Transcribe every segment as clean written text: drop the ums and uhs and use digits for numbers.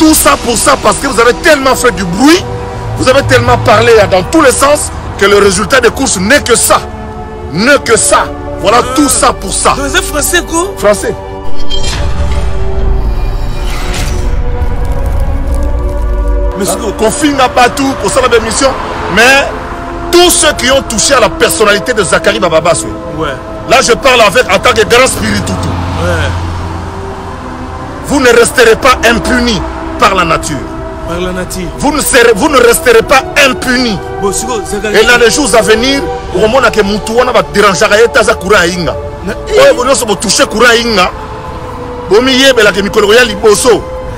Tout ça pour ça, parce que vous avez tellement fait du bruit, vous avez tellement parlé dans tous les sens, que le résultat des courses n'est que ça. N'est que ça. Voilà tout ça pour ça. Vous êtes français quoi? Français. Kofinga Batou, pour ça la mission. Mais tous ceux qui ont touché à la personnalité de Zakari Bababaswe. Ouais. Là, je parle avec en tant que grand spiritou. Ouais. Vous ne resterez pas impunis par la nature. Par la nature. Vous ne resterez pas impunis. Bon, et dans les jours à venir, au moment où Moutouana va déranger à Koura Inga. Vous ne toucher Koura Inga. Vous ne Mikoloya Liboso.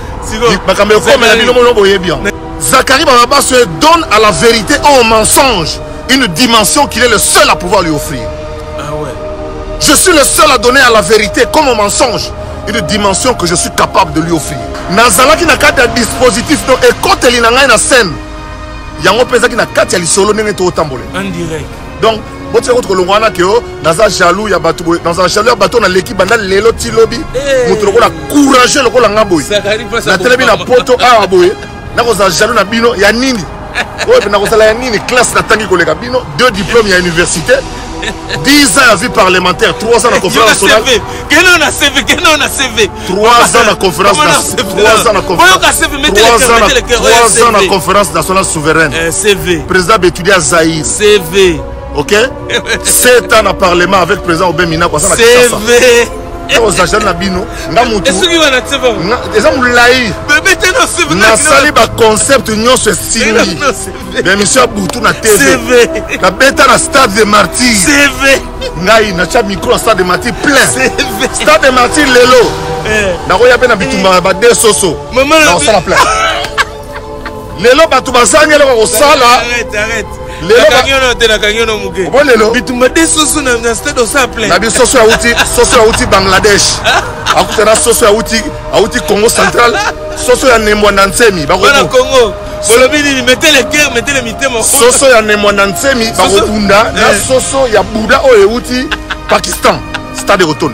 Zakari Bababaswe donne à la vérité et au mensonge une dimension qu'il est le seul à pouvoir lui offrir. Ah ouais. Je suis le seul à donner à la vérité comme au mensonge une dimension que je suis capable de lui offrir. Nazala qui n'a qu'à un dispositif et quand il n'a pas scène, il y a un peu qui n'a qu'à un solo n'est pas tambole. En direct. Donc, vous savez que l'on a que dans un jaloux, il y a bateau, dans un jaloux, bateau dans l'équipe, dans les lotis lobby, nous trouvons la courageux le rôle en aboy. La télévision a poto à aboy. Dans un jaloux na bino, il y a nini. Ouais, mais dans un nini classe na tangi collègue bino, 2 diplômes il y a université. 10 ans à vie parlementaire, 3 ans à conférence nationale. 3 ans à conférence nationale souveraine. CV. Président Bétudia Zahir. CV. Ok. 7 ans à parlement avec président Obemina. CV. nasali ba concept nyonso esimbi l'émission ya butu na TV na beta na stade de martyr ngai natia micro na stade de martyr plein stade de martyr lelo nakoya pe na bitumba ba de soso na osala plein lelo bato bazangela kosala lelo bitumba de soso na stade osala plein na biso soso ya Bangladesh akutana soso ya Congo central soso ya Nemwanda Ntsemi Congo mettez les cœurs, mettez les mitemo soso ya Nemwanda Ntsemi bakobunda na soso ya Bouddha oyo euti Pakistan stade Roton.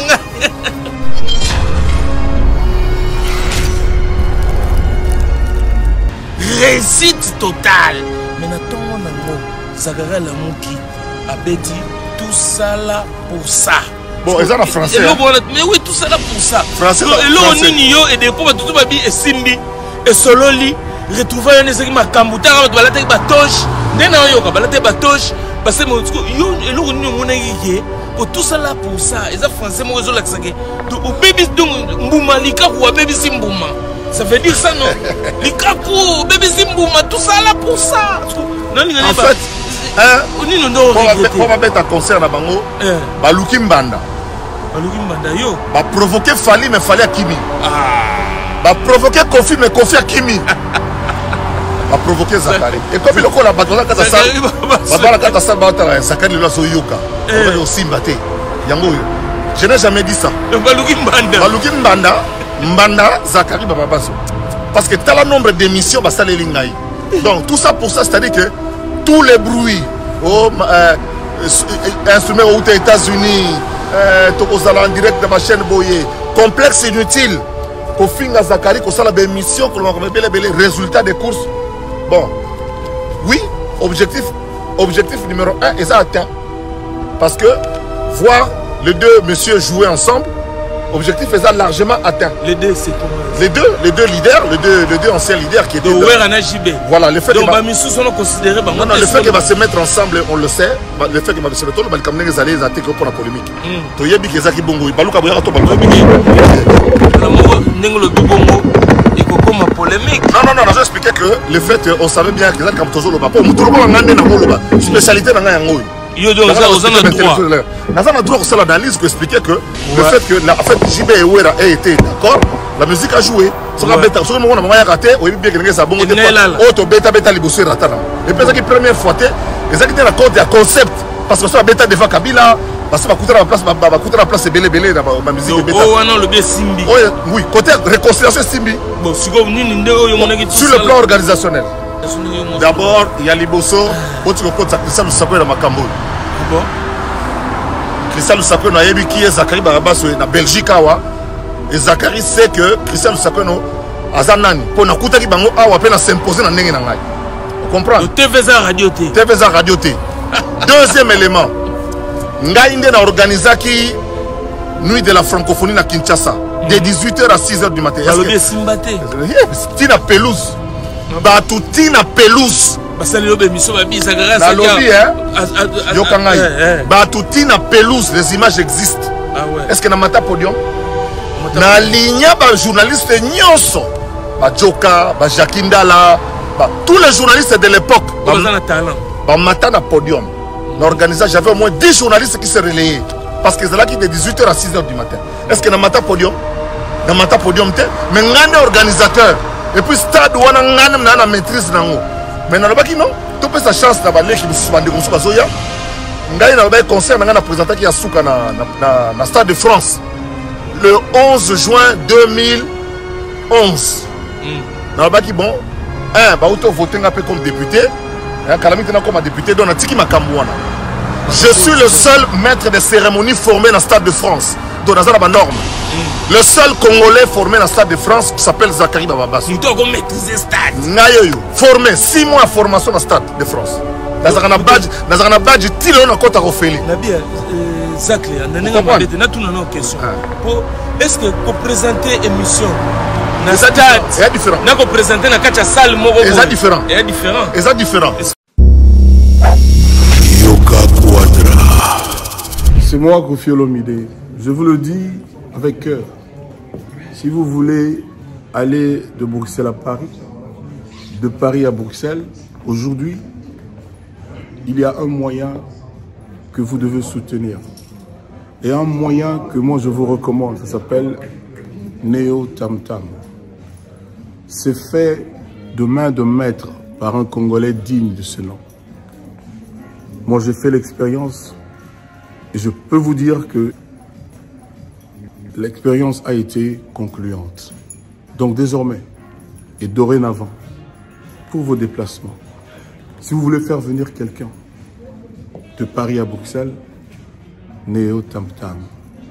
Réussite totale. Mais n'attendons pas Zakari la Mouki a dit tout ça là pour ça. Bon, ils sont en français. Mais oui, tout ça là pour ça. Français. Et là, on y et des pauvres, tout le monde est simbi. Et solo li, retrouver un essai qui m'a cambuté, on va la tête batoche. N'est-ce pas, on va la tête batoche. Parce que moi, et là, on est pour tout ça là pour ça. Et ça, français, moi, je l'ai donc, au bébé, Mbouma, Likaku, au bébé Simbouma. Ça veut dire ça, non? Likaku, bébé Simbouma, tout ça là pour ça. En fait, on va mettre un concert à Bango. Baluki Mbanda. Yo. Va provoquer Fali, mais Fali à Kimi. Va provoquer Kofi, mais Kofi à Kimi. Va provoquer Zakari. Et comme il a la bataille, Zakari le laisse au Yoka. On va aussi battre. Je n'ai jamais dit ça. Baluki Mbanda. Mbanda, Zakari Bababaso. Parce que tu as le nombre d'émissions, bah ça les lignes. Donc tout ça pour ça, c'est-à-dire que tous les bruits, instruments aux États-Unis, en direct de ma chaîne Boye, complexe inutile, pour finir Zakari, qu'on a des émissions, qu'on a des résultats des courses. Bon, oui, objectif numéro 1, et ça atteint. Parce que voir les deux messieurs jouer ensemble, objectif est largement atteint. Les deux, c'est comment? Les deux leaders, les deux anciens leaders qui étaient voilà, le fait donc, le fait qu'il va se mettre ensemble, on le sait. Le fait qu'il va se mettre ensemble, il va les attaquer pour la polémique. Tu y qui est bongo, il va polémique. Non, je vais expliquer que le fait qu'on savait bien que comme toujours le papa, on spécialité dans la droit ça l'analyse pour expliquer que le fait que en fait JB Ewera a été d'accord, la musique a joué. Sur la bêta, sur le moment où on a raté, on a bien que ça bon. Auto bêta libousé ratana. Et puis ça qui première fois, ils ont été d'accord de concept parce que sur la bêta devant Kabila, parce que va coûter la place c'est belé dans ma musique bêta. Oh non le bien Simbi. Oui, côté réconciliation Simbi. Bon, sur le plan organisationnel. D'abord, il y a Liboso, autre côté ça nous s'appelle dans Makambo. Bon. Christian Lusakeno a qui est Zakari Bababaswe na Belgique. Et Zakari sait que Christian Lusakeno Azanani, pour na kuta ki bango awa pe na s'imposer na ndenge na ngai. Vous comprenez? TVza radio T. TVza radio T. Deuxième élément. Ngai nde na organisaki nuit de la francophonie na Kinshasa de 18h à 6h du matin. Balobi simbate. Tina pelouse. Batu tina pelouse. Basali lobe miso babi sagara la lobby hein. Yokangai. Batu tina pelouse, les images existent. Ah ouais. Est-ce que na mata podium? Na ligne ba journaliste nyonso. Ba Joka, ba Jakindala, tous les journalistes de l'époque. Ba mata na podium. L'organisation, j'avais au moins 10 journalistes qui se relayaient. Parce que c'est là qui est de 18h à 6h du matin. Est-ce que dans Mata Podium? Dans Mata Podium, mais on est organisateur. Et puis, stade où on a la maîtrise. Mais dans le bas, non? Tu peux sa chance d'avoir les qui nous bandent comme ça. On a un concert, on a présenté qui a souka dans Stade de France. Le 11 juin 2011. Dans le bas, bon, on a voté un peu comme député. Comme député, donc on a dit qu'il m'a camouana. Je suis le seul maître de cérémonie formé dans le Stade de France. Donc, dans la norme. Le seul Congolais formé dans le Stade de France s'appelle Zachary Bababas. Nous devons maîtriser le stade. Formé 6 mois de formation dans le Stade de France. Dans un badge, il y a un côté à refaire. Zachary, on a une question. Est-ce que vous présentez émission dans le stade? C'est différent. Vous présentez dans la salle. C'est différent. C'est différent. C'est moi, Kofi Olomide. Je vous le dis avec cœur. Si vous voulez aller de Bruxelles à Paris, de Paris à Bruxelles, aujourd'hui, il y a un moyen que vous devez soutenir. Et un moyen que moi je vous recommande, ça s'appelle Neo Tam Tam. C'est fait de main de maître par un Congolais digne de ce nom. Moi j'ai fait l'expérience. Et je peux vous dire que l'expérience a été concluante. Donc désormais et dorénavant, pour vos déplacements, si vous voulez faire venir quelqu'un de Paris à Bruxelles, Neo Tam Tam.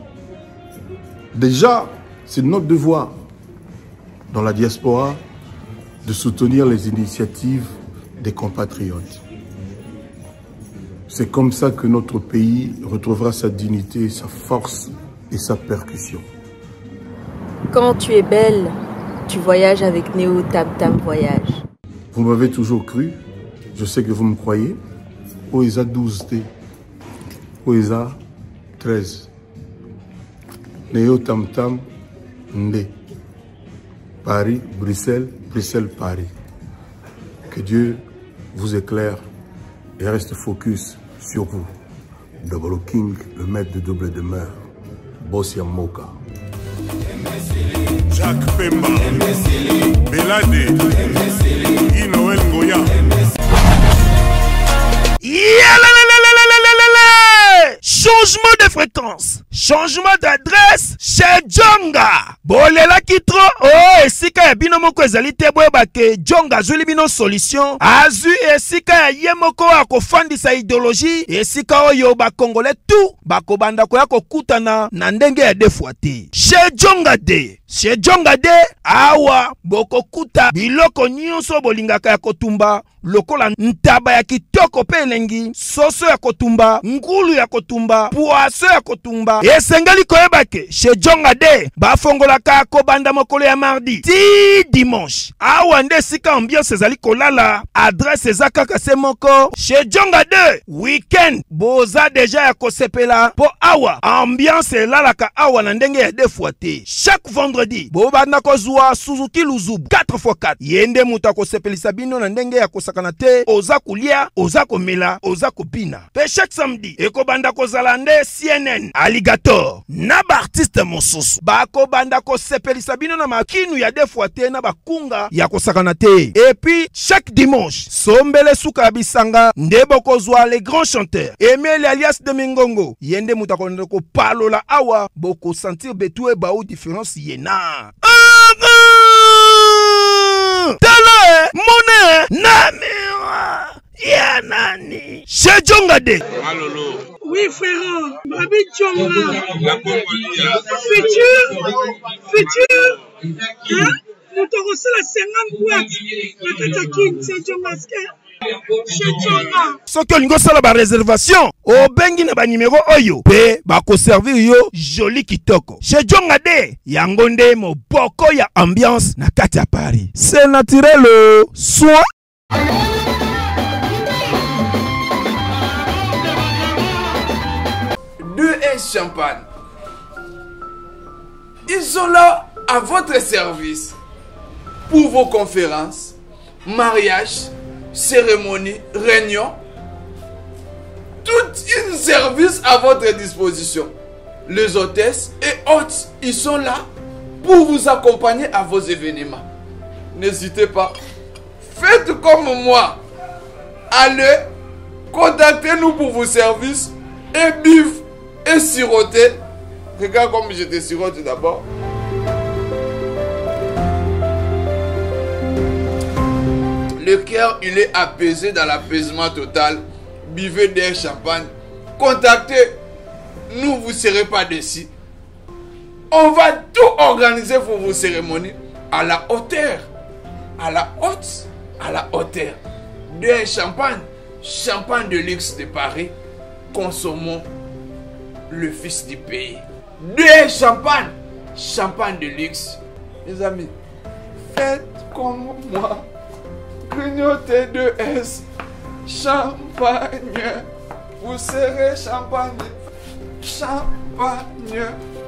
Déjà, c'est notre devoir dans la diaspora de soutenir les initiatives des compatriotes. C'est comme ça que notre pays retrouvera sa dignité, sa force et sa percussion. Quand tu es belle, tu voyages avec Neo Tam Tam Voyage. Vous m'avez toujours cru, je sais que vous me croyez. OESA 12T, OESA 13. Neo Tam Tam Ndé. Paris, Bruxelles, Bruxelles, Paris. Que Dieu vous éclaire et reste focus sur vous. Double King, le maître de double demeure. Bossia Moka. Jacques Pemba. Belade. Guy Noël Goya. Changement de fréquence, changement d'adresse chez Djonga. Bolela kitro, oh esika ya bino moko ezali te boyeba ke Djonga azuli bino solution. Azu esika ya ye moko akofandisa idéologie, esika oyo ba Congolais tout bakobanda koya kokutana na ndenge ya defuate. Chez Djonga de, chez Djonga de awa bokokuta biloko nyonso bolingaka ya kotumba. Lokola ntaba ya kitoko pe elengi, soso ya kotumba, ngulu ya kotumba, poaso ya kotumba. Esengeli koyebake, chez Djonga de, bafongolaka kobanda mokolo ya mardi, ti dimanche. Awa nde sika ambiance ezali kolala, adresse ezakaka se moko. Chez Djonga de, weekend, boza deja ya kosepela, po awa, ambiance elalaka awa na ndenge ya defuate. Chaque vendredi, bobanda kozua Suzuki Luzubu, 4x4. Yende muta kosepelisa bino na ndenge ya kosaka kanate, oza kulia, oza komela, oza kopina. Pe chaque samedi, ekobanda kozalande CNN, Alligator, na ba artiste mosusu. Bako banda ko sepelisa bino na makinu ya defuate na bakunga ya kosakana te. Et puis chaque dimanche, sombele suka bisanga, ndebo kozwa les grands chanteurs. Emile alias de Mingongo, yende mutakonde ko palola awa, boko sentir betue ba ou différence yena. Tala mone namira ya nani chez Djonga de. Malolo. Oui frère, Babi Djonga. La Congolia. Futur. Hein? moto akosala 50 boîte na kati ya king chez Jongaske chez Jonga. Soki olingi osala ba réservation obengi na ba numéro oyo pe bakoservir yo joli kitoko chez Jonga de yango nde moboko ya ambiance na kati ya Paris. C'est naturel soin. Champagne. Ils sont là à votre service pour vos conférences, mariages, cérémonies, réunions. Tout un service à votre disposition. Les hôtesses et hôtes, ils sont là pour vous accompagner à vos événements. N'hésitez pas. Faites comme moi. Allez, contactez-nous pour vos services et bif et siroter. Regarde comme je te sirote d'abord. Le cœur, il est apaisé dans l'apaisement total. Buvez des champagne. Contactez. Nous, vous ne serez pas déçus. On va tout organiser pour vos cérémonies à la hauteur. À la haute. À la hauteur. Des champagne. Champagne de luxe de Paris. Consommons le fils du pays. Des champagne. Champagne de luxe. Mes amis, faites comme moi. Grignotez de S. Champagne. Vous serez champagne. Champagne.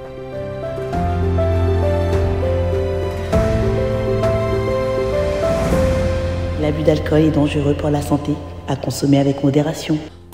L'abus d'alcool est dangereux pour la santé. À consommer avec modération.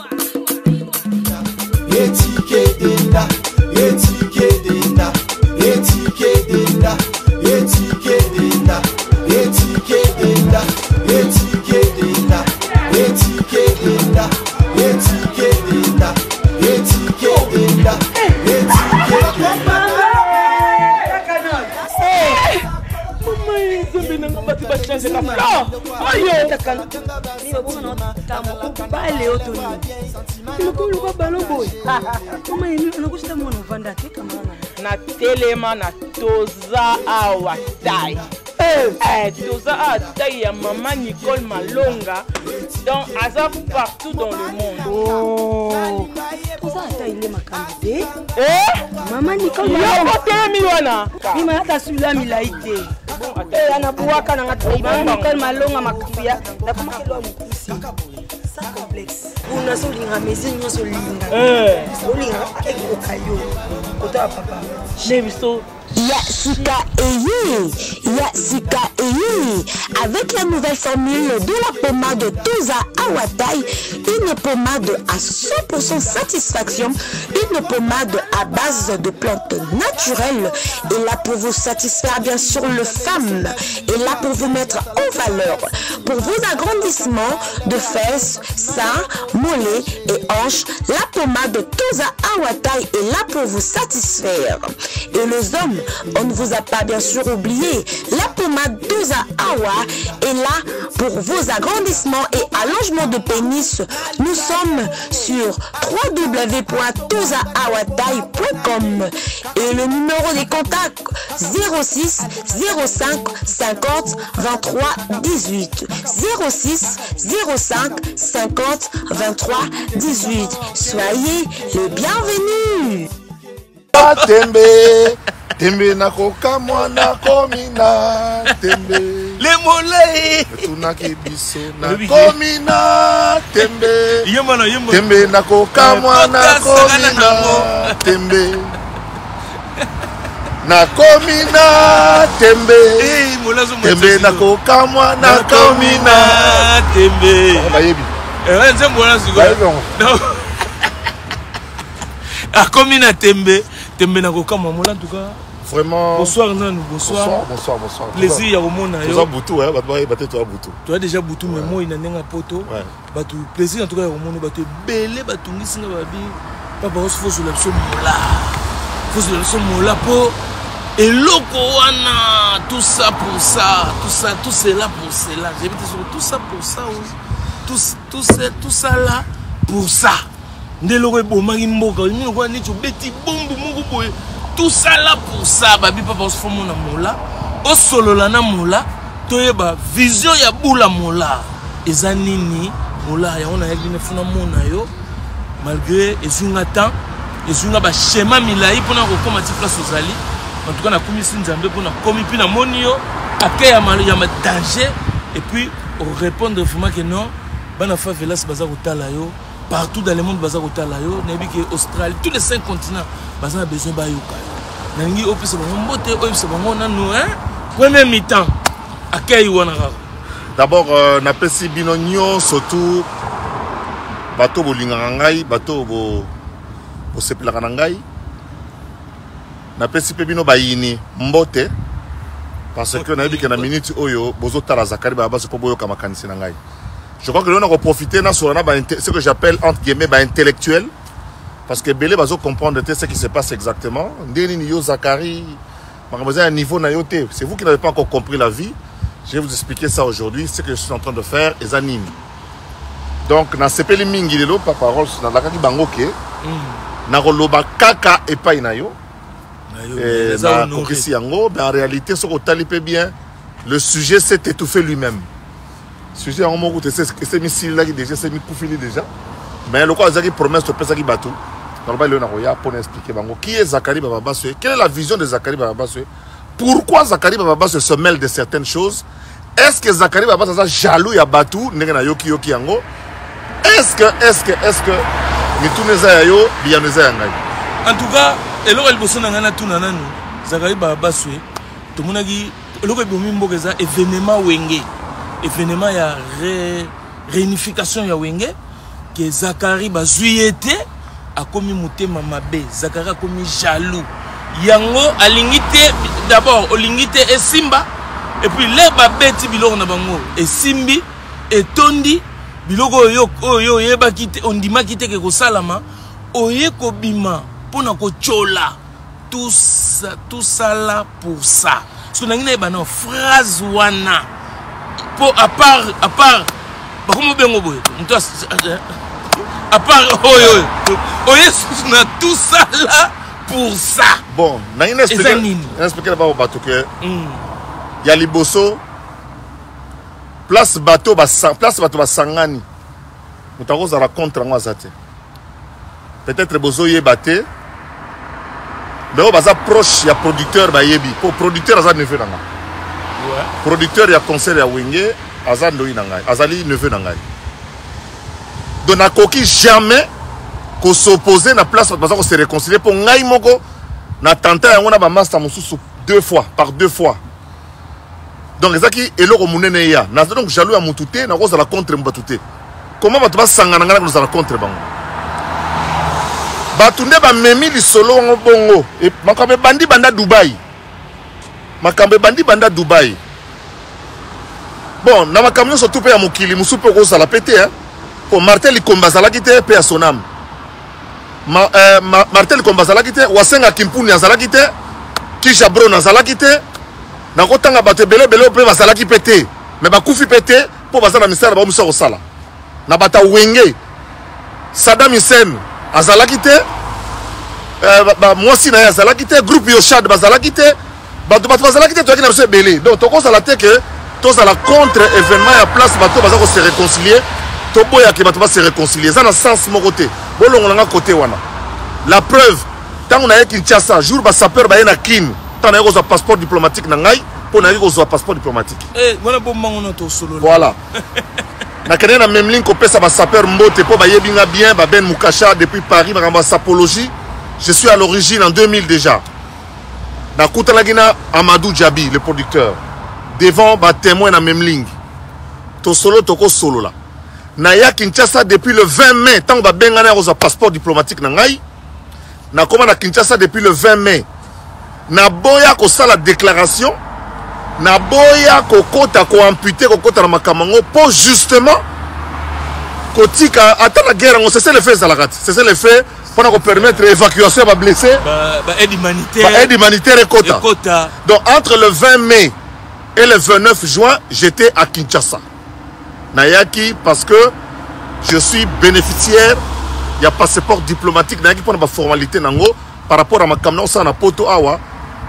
na telema na toza awa tai toza awa tai ya maman Nicole Malonga donc aza partout dans le monde. Toza awa il est makambe maman Nicole Malonga mima ata sula milaite ana buwaka na ngati maman Nicole Malonga makuya na kama kilo mkusi sans complexe. Una solinga mesinyo solinga. Solinga keko kayo. Kota papa. Nebiso. Yasika Eyi. Avec la nouvelle formule de la pommade Toza Awatai, une pommade à 100% satisfaction, une pommade à base de plantes naturelles, et là pour vous satisfaire bien sûr le femme, et là pour vous mettre en valeur, pour vos agrandissements de fesses, seins, mollets et hanches, la pommade Toza Awatai est là pour vous satisfaire. Et les hommes, on ne vous a pas bien sûr oublié, la pommade Toza Awa est là pour vos agrandissements et allongements de pénis. Nous sommes sur www.tozaawatai.com et le numéro des contacts 06 05 50 23 18 06 05 50 23 18. Soyez les bienvenus. Tembe na koka mwana komina tembe le molei tunaki biso na komina tembe tembe na koka mwana komina tembe na komina tembe tembe na koka mwana komina tembe bayebi nzembola siko a komina tembe tembe na koka mwana en tout cas. Vraiment. Bonsoir Nanou, bonsoir. Bonsoir. Plaisir ya komona yo. Toza butu ouais, bato toi butu. Toi déjà butu mais moi ina nenga poto. Bato plaisir en tout cas ya komona bato belé bato ngisinga babi. Papa faut sur la somola. Faut sur la somola po eloko wana tout ça pour ça, tout cela pour cela. J'ai dit tout ça pour ça. Tout ça là pour ça. Ndeloko bomaki mboka, ni ko ni tu beti bombu moko boye. Tout ça là pour ça, babi papa se font mon amour là. osolola na mola toyeba vision ya bula mola eza nini mola ya ona yaki ne funa mona yo malgré ezunga temps ezunga ba schéma milai pona ko koma ti place ozali en tout cas na komisi nzambe pona komi pi na moni yo akay ya ma danger et puis on répondre vraiment que non bana fa velas baza kotala yo partout dans le monde baza kotala yo nebi que Australie tous les 5 continents baza na besoin ba yoka nangi opesa bango mbote opesa bango nanu hein premier mi-temps akay wana kaka d'abord na pesi bino nyo surtout bato bolingaka ngai bato bosepelaka na ngai na pesi pe bino bayini mbote parce que nayebi ke na minute oyo bozotala Zakari Barabas po boyoka makanisi na ngai. Je crois que l'on a profité na sur ce que j'appelle entre guillemets intellectuel parce que belé bazo comprendre ce qui se passe exactement. Ndeni ni yo Zakari un niveau na yote. C'est vous qui n'avez pas encore compris la vie. Je vais vous expliquer ça aujourd'hui, ce que je suis en train de faire et anime. Donc na sepeli mingi lelo pa parole na lakaki bangoke. Na roloba kaka epai na yo. Na kokisi yango, mais en réalité ce qu'on talipe bien, le sujet s'est étouffé lui-même. Le sujet en mot c'est mis là qui déjà c'est mis koufili déjà. Mais le quoi Zaki promesse de pesa ki batou. Normalement le na pour expliquer bango qui est Zakari Barabas, quelle est la vision de Zakari Barabas, pourquoi Zakari Barabas se mêle de certaines choses. Est-ce que Zakari Barabas est jaloux ya batou ndenge na yoki yango? Est-ce que ni tout neza yo bien neza yangai. En tout cas, eloko liboso na ngana tuna nanu Zakari Barabas to monaki eloko bomi mbokeza événement wenge événement ya réunification ya wenge que Zakari bazuyete akomi mutema mabe Zakari akomi jaloux yango alingite d'abord olingite esimba et puis les babeti biloko na bango esimbi etondi biloko oyo yeba kite ondima kite ke kosalama oye kobima pona ko chola tout ça là pour ça so nangina ebana phrase wana pour à part bakomo bengo boye mto à part oye na tout ça là pour ça bon nangina expliquer ba bato que ya liboso place bato basangani mutako za raconte ngo azate peut-être bozo yebate mais baza proche ya producteur ba yebi pour producteur aza neveu nanga producteur ya concert ya wenge aza ndoi nanga azali neveu nanga donc na koki jamais ko s'opposer na place baza ko se réconcilier pour ngai moko na tanta yango na ba master mususu deux fois donc ezaki eloko munene ya na donc jaloux ya mutute na koza la contre mbatute comment bato basangana ngana koza la contre bango batunde ba memi lisolo ngo bongo et makambe bandi banda Dubai bon na makamyo surtout pe ya mokili musupe ko sala pété hein pour Martel Ikomba sala kité pe ya sonam Martel Ikomba sala kité wasenga kimpuni sala kité kisha bro na sala kité na kotanga bato belé pe basala ki pété mais ba kufi pété pour basala misala ba musa ko sala na bata wenge Saddam Hussein azala kité moi si na azala kité groupe Yoshad bazala kité bato bazala kité to ki na se belé donc to ko sala te que to sala contre événement ya place bato baza ko se réconcilier to boya ke bato ba se réconcilier ça na sens mo côté bolongo nga côté wana la preuve tant on a Kinshasa jour ba sapeur ba na kin tant na ko passeport diplomatique na ngai pour na ko passeport diplomatique voilà bon mangono to solo voilà na kene na même ligne ko pesa ba sapeur mbote po ba yebinga bien ba Ben Mukasha depuis Paris ba ngamba sapologie je suis à l'origine en 2000 déjà na kutalagina Amadou Djabi le producteur devant ba témoin na même ligne to solo toko solo là na ya Kinshasa depuis le 20 mai tant ba bengana ko passeport diplomatique na ngai na koma na Kinshasa depuis le 20 mai na boya ko sala déclaration na boya ko kota ko amputer ko kota na makamango pour justement kotika ata la guerre on c'est le fait zalakat c'est le fait pour nous permettre l'évacuation ba blessés aide humanitaire et quota. Donc entre le 20 mai et le 29 juin j'étais à Kinshasa nayaki parce que je suis bénéficiaire il y a passeport diplomatique nayaki pour la formalité nango par rapport à ma kamna ça na poto awa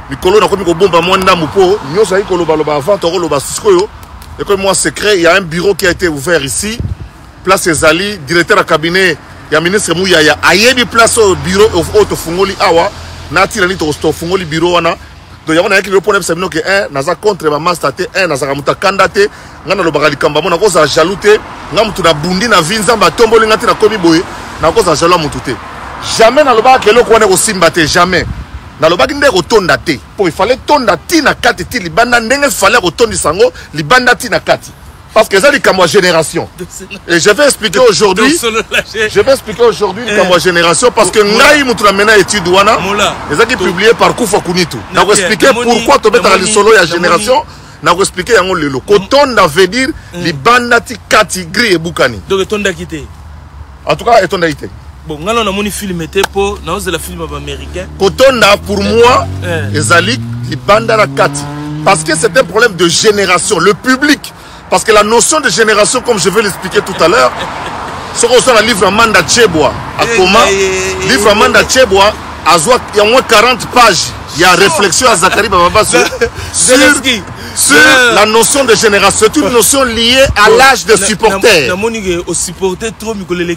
mikolo na komi ko bomba mwanda mupo nyoso ayi ko loba avant to loba sikoyo et comme moi secret il y a un bureau qui a été ouvert ici place Ezali directeur à cabinet ya ministre Mouyaya ayebi place au bureau au fungoli awa na tira ni to fungoli bureau wana donc il y a un qui répond ça que un naza contre ma master te un naza kamuta kandate ngana lobaka likamba mona ko za jaloute ngamutu na bundi na vinza matomboli ngati na komi boye na ko za jalo mutu te jamais na lobaka kelo ko ne ko simba te jamais na lobaki nde ko tonda te po il fallait tonda ti na kati ti libanda ndenge fallait ko tondi sango libanda ti na kati parce que ça dit comme génération et je vais expliquer aujourd'hui comme génération parce que ngai mutu na mena étude wana les qui publié par Kufa Kunitu na ko expliquer pourquoi to beta li solo ya génération na ko expliquer yango lelo ko tonda veut dire libanda ti kati gris et bukani donc tonda kité en tout cas tonda kité. Bon, on a mon film était pour dans le film américain. Kotonda pour moi, Ezali, les bandes à la kati. Parce que c'est un problème de génération, le public. Parce que la notion de génération, comme je vais l'expliquer tout à l'heure, ce qu'on a le livre Amanda Tcheboa, à comment livre Amanda Tcheboa, il y a au moins 40 pages. Il y a réflexion à Zachary Bababa sur la notion de génération. C'est une notion liée à l'âge de supporter. Au supporter trop,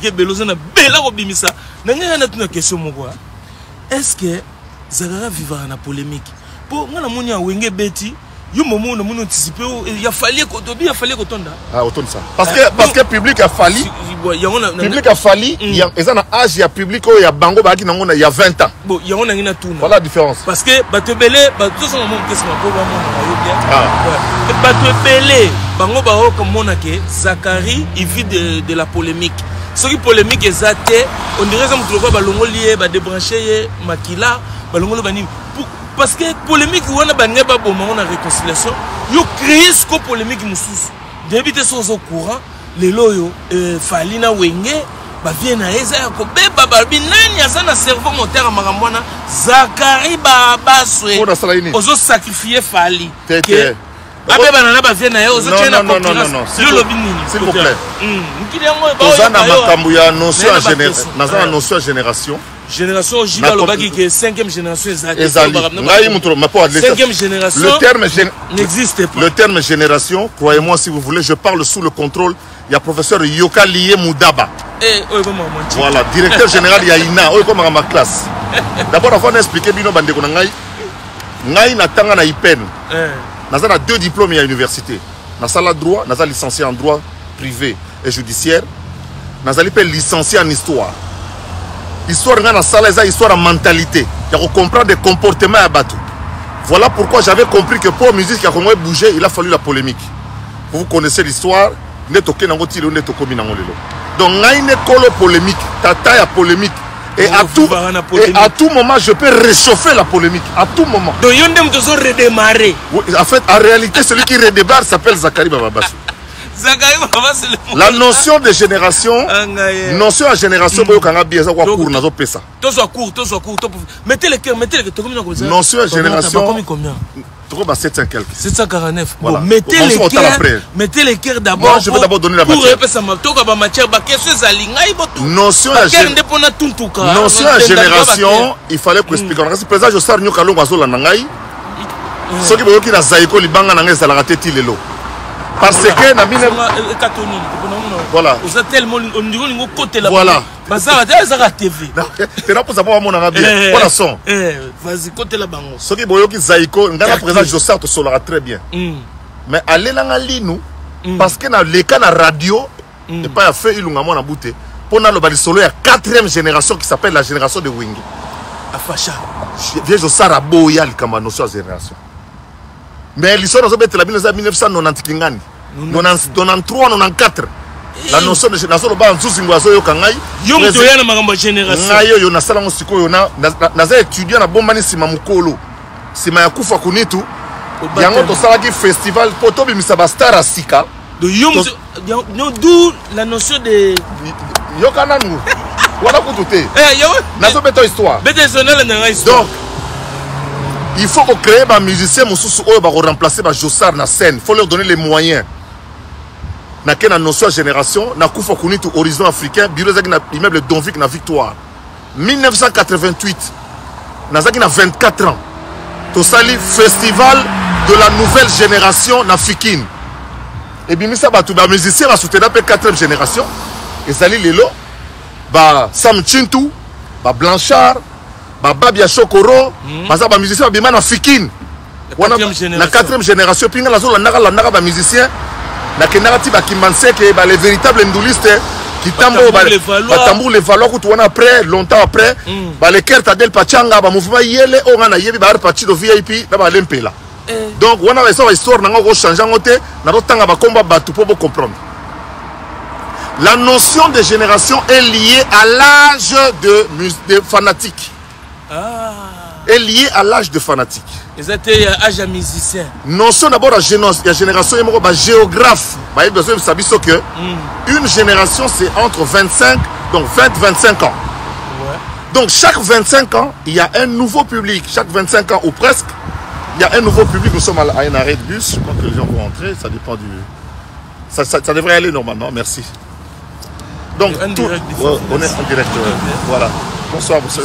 est-ce que Zagara vivra dans la polémique? Pour moi, la Wenge Betty, il a fallu que tonda. Ah, autant ça. Parce que le public a fallu. Le public a fallu. Il y a un âge, il y a public, il y a Bango, il y a 20 ans. Bon, il y a un tout. Voilà la différence. Parce que Batebele, tout ça, Batebele, Bango, comme on a que Zachary, il vit de la polémique. Ce qui est polémique, on dirait que nous trouvons Balongo lié, débranché, Makila, Balongo Bani. Parce que polémique, on a banné pas bon moment de réconciliation. Yo créé ce que polémique nous sous. D'habitude sont au courant. Les loyaux, Falina Wenge, bah viennent à Eza, Kobe, Bababi, Nani, Azana cerveau moteur à Maramwana, Zachary Baba Soué. Ozo sacrifier Fali. Abe banana ba viennent à Ozo tiens la concurrence. S'il vous plaît. Ozana makambu ya notion à génération. Génération Giga Lobaki qui est 5e génération Ezali. 5e génération. Le terme n'existe pas. Le terme génération, croyez-moi si vous voulez, je parle sous le contrôle. Il y a professeur Yoka Lié Moudaba. Voilà, directeur général Yaina. Oh, comme ma classe. D'abord, avant d'expliquer Bino Bandeko Ngai, Ngai Natanga na Ipen. Nazana 2 diplômes à l'université. Nazala droit, Nazala licencié en droit privé et judiciaire. Nazala licencié en histoire. Histoire dans salle, histoire en mentalité. Il faut comprendre des comportements à battre. Voilà pourquoi j'avais compris que pour la musique qui a bougé, il a fallu la polémique. Vous connaissez l'histoire, donc il y a une école polémique, tata ya polémique. Et à tout moment, je peux réchauffer la polémique. À tout moment. Donc il y a redémarrer. En fait, en réalité, celui qui redémarre s'appelle Zachary Bababassou. La notion de génération, notion à génération, mettez les cœurs, notion à génération, 700 quelques. 749. Voilà. Mettez les cœurs d'abord. Moi, je vais d'abord donner la matière. Notion à génération, il fallait que explique. Le président Jossar Nyokalo Wazola Nangai, ce qui veut dire que Zaïko Libanga Nangai Zalagate Tilelo. Parce que na mine voilà. Voilà. C'est là pour savoir mon arabe. Voilà son. Vas-y côté la bango. Ce qui boyoki Zaïko, ngana président Jossar to solara très bien. Mais aller là ngalinou parce que na les cas na radio et pas fait ilunga mona bouté. Pour na le bali solo ya 4e génération qui s'appelle la génération de Wingi. Afacha. Vieux Jossar a boya likamba notion génération. Mais l'histoire de la 1990 Kingani, 93, 94. La notion de génération, le bas en sous Singoazo Yokangai. Yo na sala musiko yo na étudiant na bombani sima mukolo. Sima ya Kufa Kunitu. Yango to sala ki festival poto bimisa ba star asika. D'où la notion de Yokananu. Voilà kututé. Nazo beto histoire. Donc il faut créer des musiciens qui vont remplacer les Jossar na scène. Il faut leur donner les moyens. Dans la notion de génération, na Kufa Kunitu horizon africain, bureau immeuble Donvik na Victoire. 1988, na 24 ans. tosali festival de la nouvelle génération na Fikine. Et bien ça ba tout ba musicien va soutenir la 4e génération. Et sali lelo ba Sam Chintu, ba Blanchard, ba Babia Chokoro, ba musicien ba bima na Fikine. La 4e génération pinga la zone la naka ba musicien na kenarati ba Kimbanse que ba les véritables ndulistes qui tambour les valois que tu vois après longtemps après ba les kerta del pachanga ba mouvement yele o ngana yebi ba parti de VIP na ba lempela. Donc on a une histoire na ngo changer ngote na rotanga ba komba batu pour comprendre. La notion de génération est liée à l'âge de fanatique. Est liée à l'âge de fanatique. C'était l'âge de musicien. Notion d'abord la génération est géographe. Bah, besoin de savoir que une génération c'est entre 25 donc 20-25 ans. Ouais. Donc chaque 25 ans, il y a un nouveau public. Chaque 25 ans ou presque, il y a un nouveau public. Nous sommes à un arrêt de bus. Je crois que les gens vont entrer. Ça dépend du. Ça devrait aller normalement. Merci. Donc tout, on est en direct. Voilà. Bonsoir, monsieur.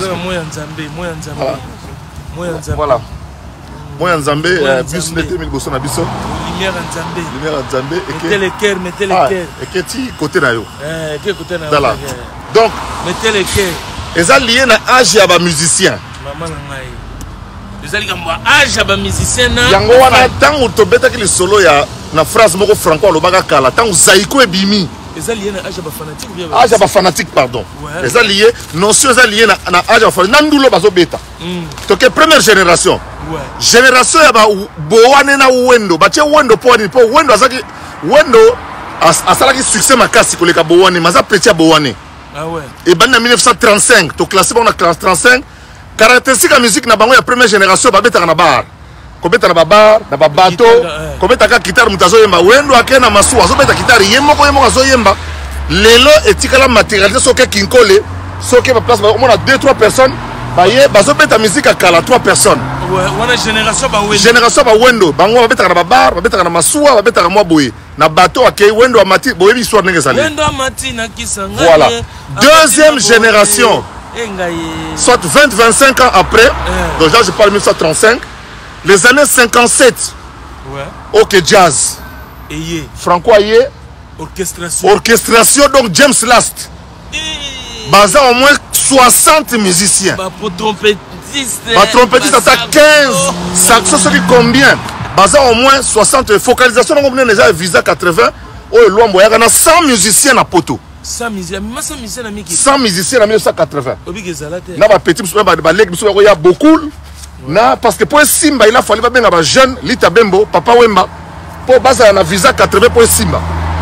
Voilà. Moi Nzambe, bus n'était mis bosso na biso. Lumière Nzambe. Lumière Nzambe. Mettez les cœurs, mettez les cœurs. Et que tu côté na yo. Quel côté na yo. Voilà. Donc, mettez les cœurs. Et ça lié na âge ya ba musicien. Maman ngai. Les ali kamba âge ya ba musicien na. Yango wana tango to beta ki le solo ya na phrase moko franco lobaka kala tango zaiko e bimi. Les alliés na âge ba fanatique ou bien âge ba fanatique pardon. Les alliés notion les alliés na âge ba fanatique nandulo bazo beta. Donc première génération. Génération ya ba bowane na wendo bache wendo po ni po wendo azaki wendo asalaki succès makasi koleka bowane maza petit ya bowane. Ah ouais. Et ben en 1935 to classé on a classe 35 caractéristique la musique na bango ya première génération ba beta na bar. Kobeta na babar na babato kobeta ka guitare mutazo yemba wendo akena masu azo beta guitare yemoko azo yemba lelo etikala matérialité soke kinkole soke ba place on a 2-3 personnes baye bazo beta musique à kala 3 personnes. Ouais, on a génération ba wendo bango ba beta na babar ba beta na masuwa ba beta na mwa boye na bateau akei wendo amati boye histoire ndenge sali. Wendo amati na kisanga. Voilà. Deuxième génération. Soit 20-25 ans après. Donc là je parle 1935. Les années 57. Ouais. Ok jazz. Ayé. Franco Ayé. Orchestration. Orchestration donc James Last. Basé au moins 60 musiciens. Bah pour trompettiste. Bah trompettiste à 15. Saxo c'est combien? Basé au moins 60. Focalisation on a déjà visa 80. Oh loin il y a 100 musiciens à poto. 100 musiciens. 100 musiciens en 1980. Na ba petit il y a beaucoup. Na parce que pour Simba il a fallu bien avoir jeune Lita Bembo papa Wemba pour baser na visa 80 pour Simba.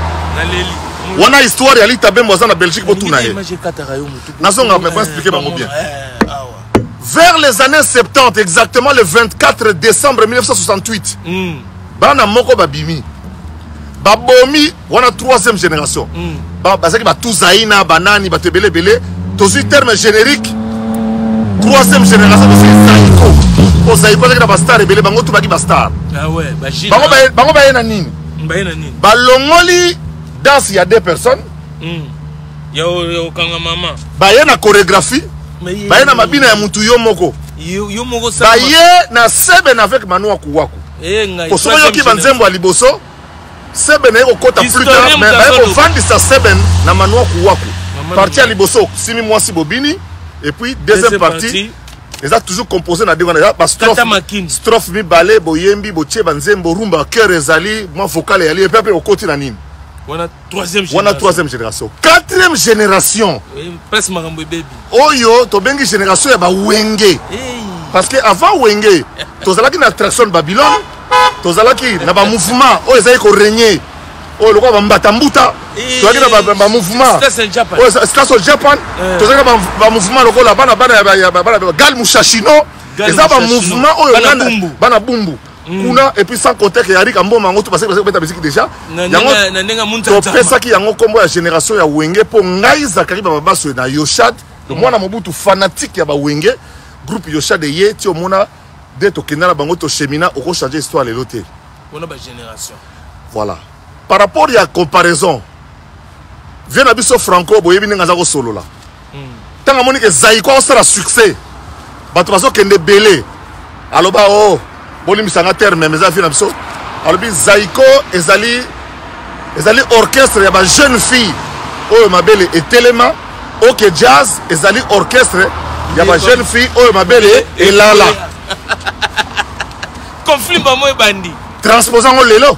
On a histoire ya Lita Bembo en Belgique pour tout na. Nazonga me pas expliquer bango bien. Vers les années 70 exactement le 24 décembre 1968. Bana moko babimi. Babomi on a 3e génération. Ba bazaki ba tuzaina banani ba tebele belé tozu terme générique 3e génération de Zaiko. Au Zaiko, il y a des stars et des stars. Ah ouais, bango ba yena nini? Ba longoli danse il y a 2 personnes. Yo kanga mama. Ba yena chorégraphie. Ba yena mabina ya mutu yo moko. Yo moko sa. Ba ye na seben avec Manu Akuwaku. Ko so yo ki banzembo aliboso. Seben e okota plus tard mais ba ko vendre sa seben na Manu Akuwaku. Parti aliboso simi mwasi bobini. Et puis, deuxième partie, ils ont toujours composé dans des strophe, mi balé, boyembi, boche, banzembo, rumba, cœur, ezali, moi vocal, et puis au côté d'anime. On a 3e génération. On a 3e génération. 4e génération. Presque Marambo baby. Oyo, to bengi génération, il y a Wenge. Parce que avant Wenge, tu as une attraction de Babylone, tu as un mouvement, oh, ils ont régné. Oh, le roi Mbatambuta. Tu as un mouvement. C'est au Japon. C'est au Japon. Tu as un mouvement, le roi là-bas, Gal Mouchachino. Et ça, un mouvement, oh, Bana Bumbu. Kuna, et puis sans compter que Yarik Ambo Mango, tu passes par la musique déjà. Tu fais ça qui est en combo la génération ya Wenge pour Ngaï Zakari Baba sur na Yoshad. Moi, na Mobutu fanatique ya ba Wenge. Groupe Yoshad ye, tu au mona de to Kenala Bango to Chemina, au changer l'histoire les lotés. On a ba génération. Voilà. Par rapport à la comparaison, viens à Bisso Franco, boyebi n'engazako solo là. Tant que Monique Zaïko sera succès, bah tu vas qu'il y ait belé. aloba oh bolimisanga terme mais eza fi na biso alobi Zaiko ezali orchestre ya ba jeune fille oyo mabele etelema ok jazz ezali orchestre ya ba jeune fille oyo mabele elala conflit bamo ebandi transposant lelo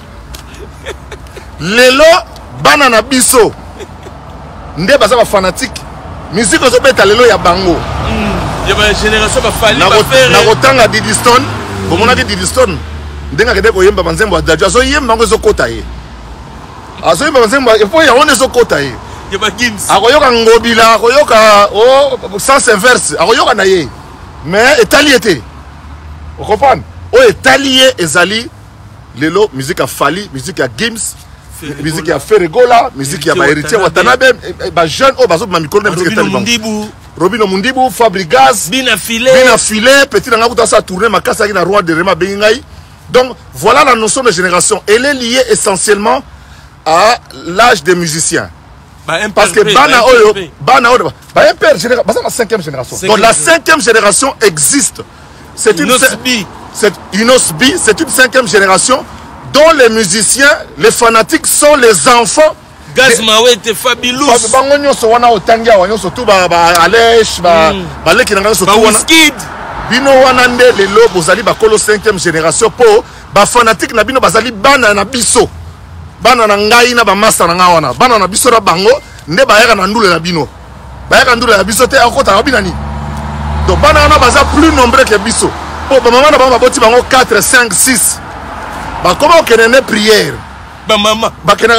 bana na biso nde baza ba fanatique musique ozobeta lelo ya bango ya ba génération ba fali ba faire na kotanga Didiston bomonaki Didiston ndenga kede koyemba banzembo adjo azoyemba ngo ezokota ye azoyemba banzembo efo ya one ezokota ye ya ba Gims akoyoka ngobila akoyoka sens inverse akoyoka na ye mais etali ete o comprendre o etali ye ezali lelo musique a fali musique a Gims musique ya Ferregola musique ya ba héritier Watanabe ba jeune o bazo ma mikolo musique etali Robino Mundibu, Fabrigas, Bina Filé, petit Nangakuta sa tourné ma casse na roi de Rema Bengai. Donc voilà la notion de génération. Elle est liée essentiellement à l'âge des musiciens. Parce que Bana Oyo, un père génération, la 5e génération. Donc la 5e génération existe. C'est une Inosbi, c'est une 5e génération dont les musiciens, les fanatiques sont les enfants. Gazmawe était fabuleux. Bango nyonso wana otangia wanyo surtout ba Alech ba leki nanga surtout wana. Bino wana nde lelo bozali ba kolo 5e génération po ba fanatique na bino bazali bana na biso. Bana na ngai na ba master na wana. Bana na biso na bango nde ba yaka na ndule na bino. Ba yaka ndule na biso te akota babina ni. Donc bana na baza plus nombreux que biso. Po ba mama na ba boti bango 4 5 6. Ba comment kenene prière. Voilà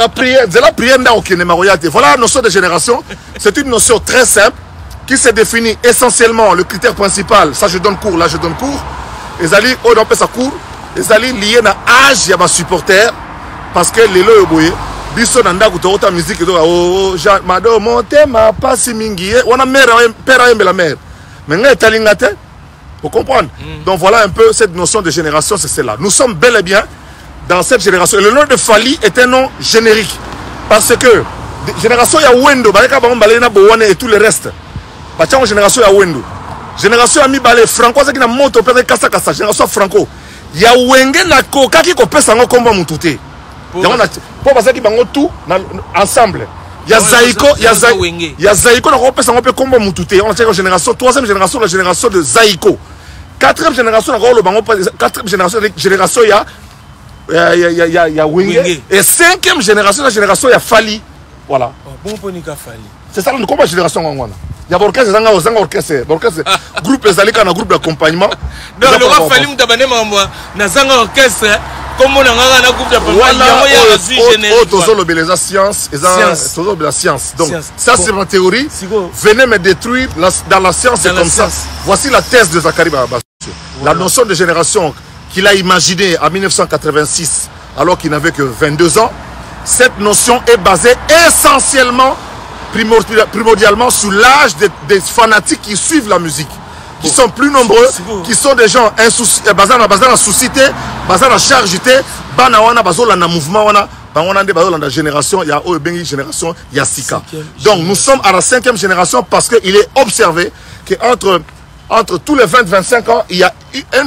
la notion de génération. C'est une notion très simple qui se définit essentiellement le critère principal. Ça, je donne cours, là, je donne cours. Les alliés, on appelle ça cours. Les alliés liés à l'âge, il y a ma supporter. Parce que les lois, biso nanda kutorota musique oh mado monte ma passe mingi on a mère père et la mère mais nga talingate pour comprendre. Donc voilà un peu cette notion de génération, c'est celle-là. Nous sommes bel et bien dans cette génération. Le nom de Fali est un nom générique. Parce que génération ya Wendo, et tout le reste. Génération ya Wendo. Génération ya Mibale, Franco, c'est qui n'a monté au père de Kassa Kassa. Génération Franco. Ya Wenge na Koka qui kopé sango komba mutute. Pour passer qui bango tout ensemble. Ya Zaiko, ya Zaiko na kopé sango komba mutute. On a la génération, 3e génération, la génération de Zaiko. 4e génération, na le bango 4e génération ya Wenge. Et 5e génération, la génération ya Fali. Voilà. C'est ça, nous comment génération on il y a orchestre, groupe ezalika na groupe d'accompagnement. Donc le roi Fali mutabane mamwa na zanga orchestre comme on a na groupe d'accompagnement la science, la science. Donc ça c'est ma théorie. Venez me détruire dans la science, c'est comme ça. Voici la thèse de Zakari Baba. La notion de génération qu'il a imaginée en 1986 alors qu'il n'avait que 22 ans, cette notion est basée essentiellement primordialement sur l'âge des fanatiques qui suivent la musique, qui sont plus nombreux, qui sont des gens basés dans la soucité, basés dans la chargité, basés dans le mouvement, dans la génération, il y a une génération, il y a Sika. Donc nous sommes à la 5e génération parce qu'il est observé qu'entre tous les 20-25 ans, il y a un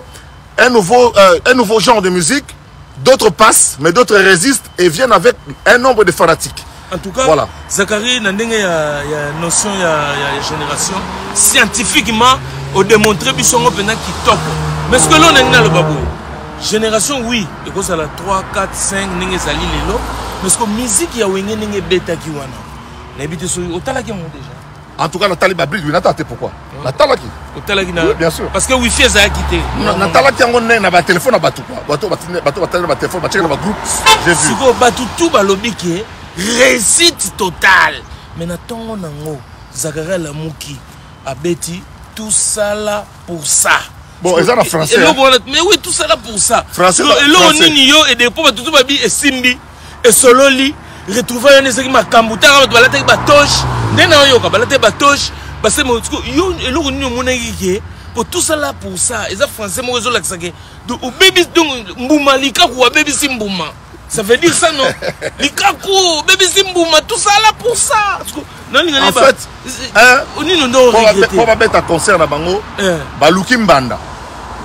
nouveau genre de musique, d'autres passent, mais d'autres résistent et viennent avec un nombre de fanatiques. En tout cas, voilà. Zakari, il y a une notion de génération. Scientifiquement, on démontre que c'est un qui top. Mais ce que l'on a le babou, génération, oui, et que ça la 3, 4, 5, n'est pas lilo. Mais ce que la musique, il y a une bêta qui wana. N'habite sur au talaki déjà. En tout cas, Nathalie Babri, lui, Nathalie, pourquoi la talaki. Au talaki, oui, bien sûr. Parce que Wi-Fi, ça a quitté. Nathalie, on a un téléphone à Batou. Batou, téléphone, à groupe. J'ai vu. Si vous battez tout, lobby qui est réussite totale. Mais n'attendons nango Zakara Lamouki a bêti tout ça là pour ça. Bon, ils ont en français. Mais oui, tout ça là pour ça. Français. Et là on y et des pauvres tout babi et Simbi et Sololi retrouver un ezaki makambuta ba balate ba toche. Ndena yo ka balate ba toche parce que yo et là on y mona yiki pour tout ça là pour ça. Ils ont français mo zo laksake. Donc au baby donc mbuma lika ko baby simbuma. Ça veut dire ça, non? Likaku, bébé Zimbouma, tout ça là pour ça. En fait, on va mettre un concert à Bango, Baluki Mbanda.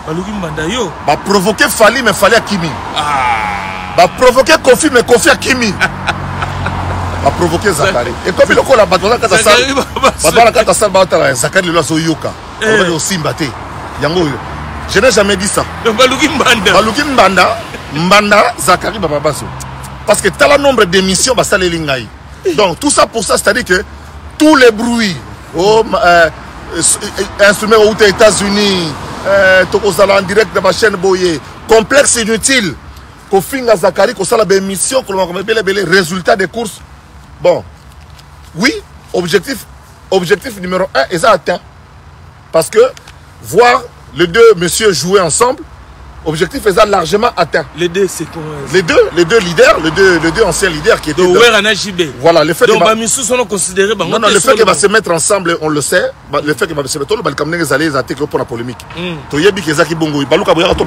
Baluki Mbanda yo. Ba provoquer Fali mais Fali à Kimi. Ba provoquer Kofi mais Kofi à Kimi. Ba provoquer Zakari. Et comme il a la batona kata sal. Batona kata sal batala Zakari le laso yoka. On va aussi mbaté. Yango. Je n'ai jamais dit ça. Baluki Mbanda. Baluki Mbanda, Mbanda Zakari Bababaso. Parce que tu as le nombre d'émissions bah ça les lingaï. Donc tout ça pour ça, c'est-à-dire que tous les bruits instruments aux États-Unis, en direct de ma chaîne Boye, complexe inutile, qu'on finit Zakari, qu'on a des missions, qu'on a des résultats des courses. Bon, oui, objectif numéro 1, et ça atteint. Parce que voir les deux messieurs jouer ensemble, objectif est largement atteint. Les deux, c'est quoi? Les deux leaders, les deux anciens leaders qui étaient. Voilà, le fait donc, sont considérés. Non, le fait qu'il va se mettre ensemble, on le sait. Le fait qu'il va se mettre ensemble, il va aller attaquer pour la polémique. Tu y a dit que Zaki Bongo, il va lui avoir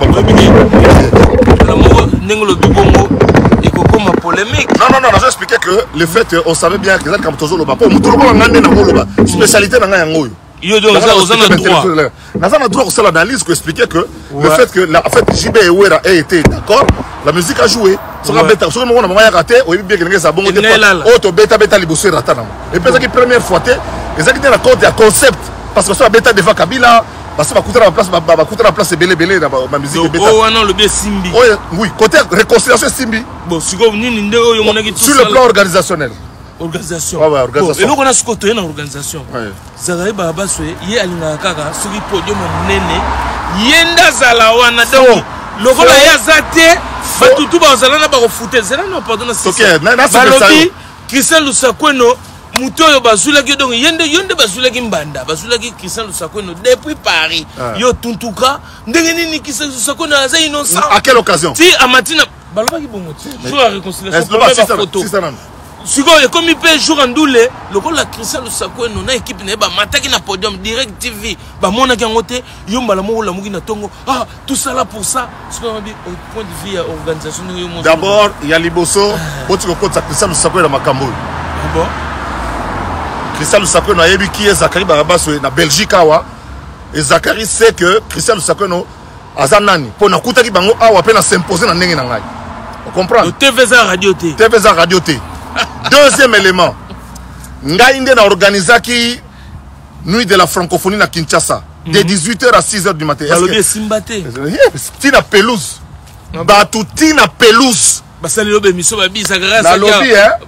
polémique. Non, je vais expliquer que le fait qu'on savait bien que Zaki Kamtozo Loba, pour nous, spécialité dans Yangoyo. Il y a droit aussi l'analyse qui expliquait que le fait que en fait JB et Ouera aient été d'accord, la musique a joué. Et puis la première fois, ils ont d'accord de concept parce que ça bêta devant Kabila, parce que ça va coûter la place belé dans la musique. Oh non, le bien Simbi. Oui, côté réconciliation Simbi. Bon, sur le plan organisationnel. Organisation. Ouais, organisation. Et nous on a ce côté dans l'organisation. Zagaï Baba Soye, il y a Alina Kaka, sur le podium Nene, Yenda Zalawana, donc, le rôle à Yazate, Batutu Bazalana Barofute, Zelano, pardon, c'est ça. Balobi, Christian Lusakweno, Mutoyo Bazulagi, donc Yende Bazulagi Mbanda, Bazulagi Christian Lusakweno, depuis Paris, Yo Tuntuka, Ndengeni Christian Lusakweno, Aza innocent. À quelle occasion? Si, à Matina, Balobaki Bongoti, sur la réconciliation, et comme il peut jouer en doule, le rôle de Christian Lusakweno, na équipe neba mataki na podium direct TV, ba mona ki ngote, yomba la mo la mugi na tongo. Ah, tout ça là pour ça, ce qu'on dit au point de vue organisation. D'abord, il y a Liboso, tu comprends Christian Lusakweno na Makambo. Bon. Christian Lusakweno a yebi qui est Zakari Barabaso na Belgique awa. Et Zakari sait que Christian Lusakweno azanani pour na kutaki bango awa pe na s'imposer na ndenge na ngai. On comprend? TVza Radio T. TVza Radio T. Deuxième élément, Ngaïnde a organisé qui nuit de la francophonie à Kinshasa, de 18h à 6h du matin. Tina pelouse. Tina pelouse. La lobby,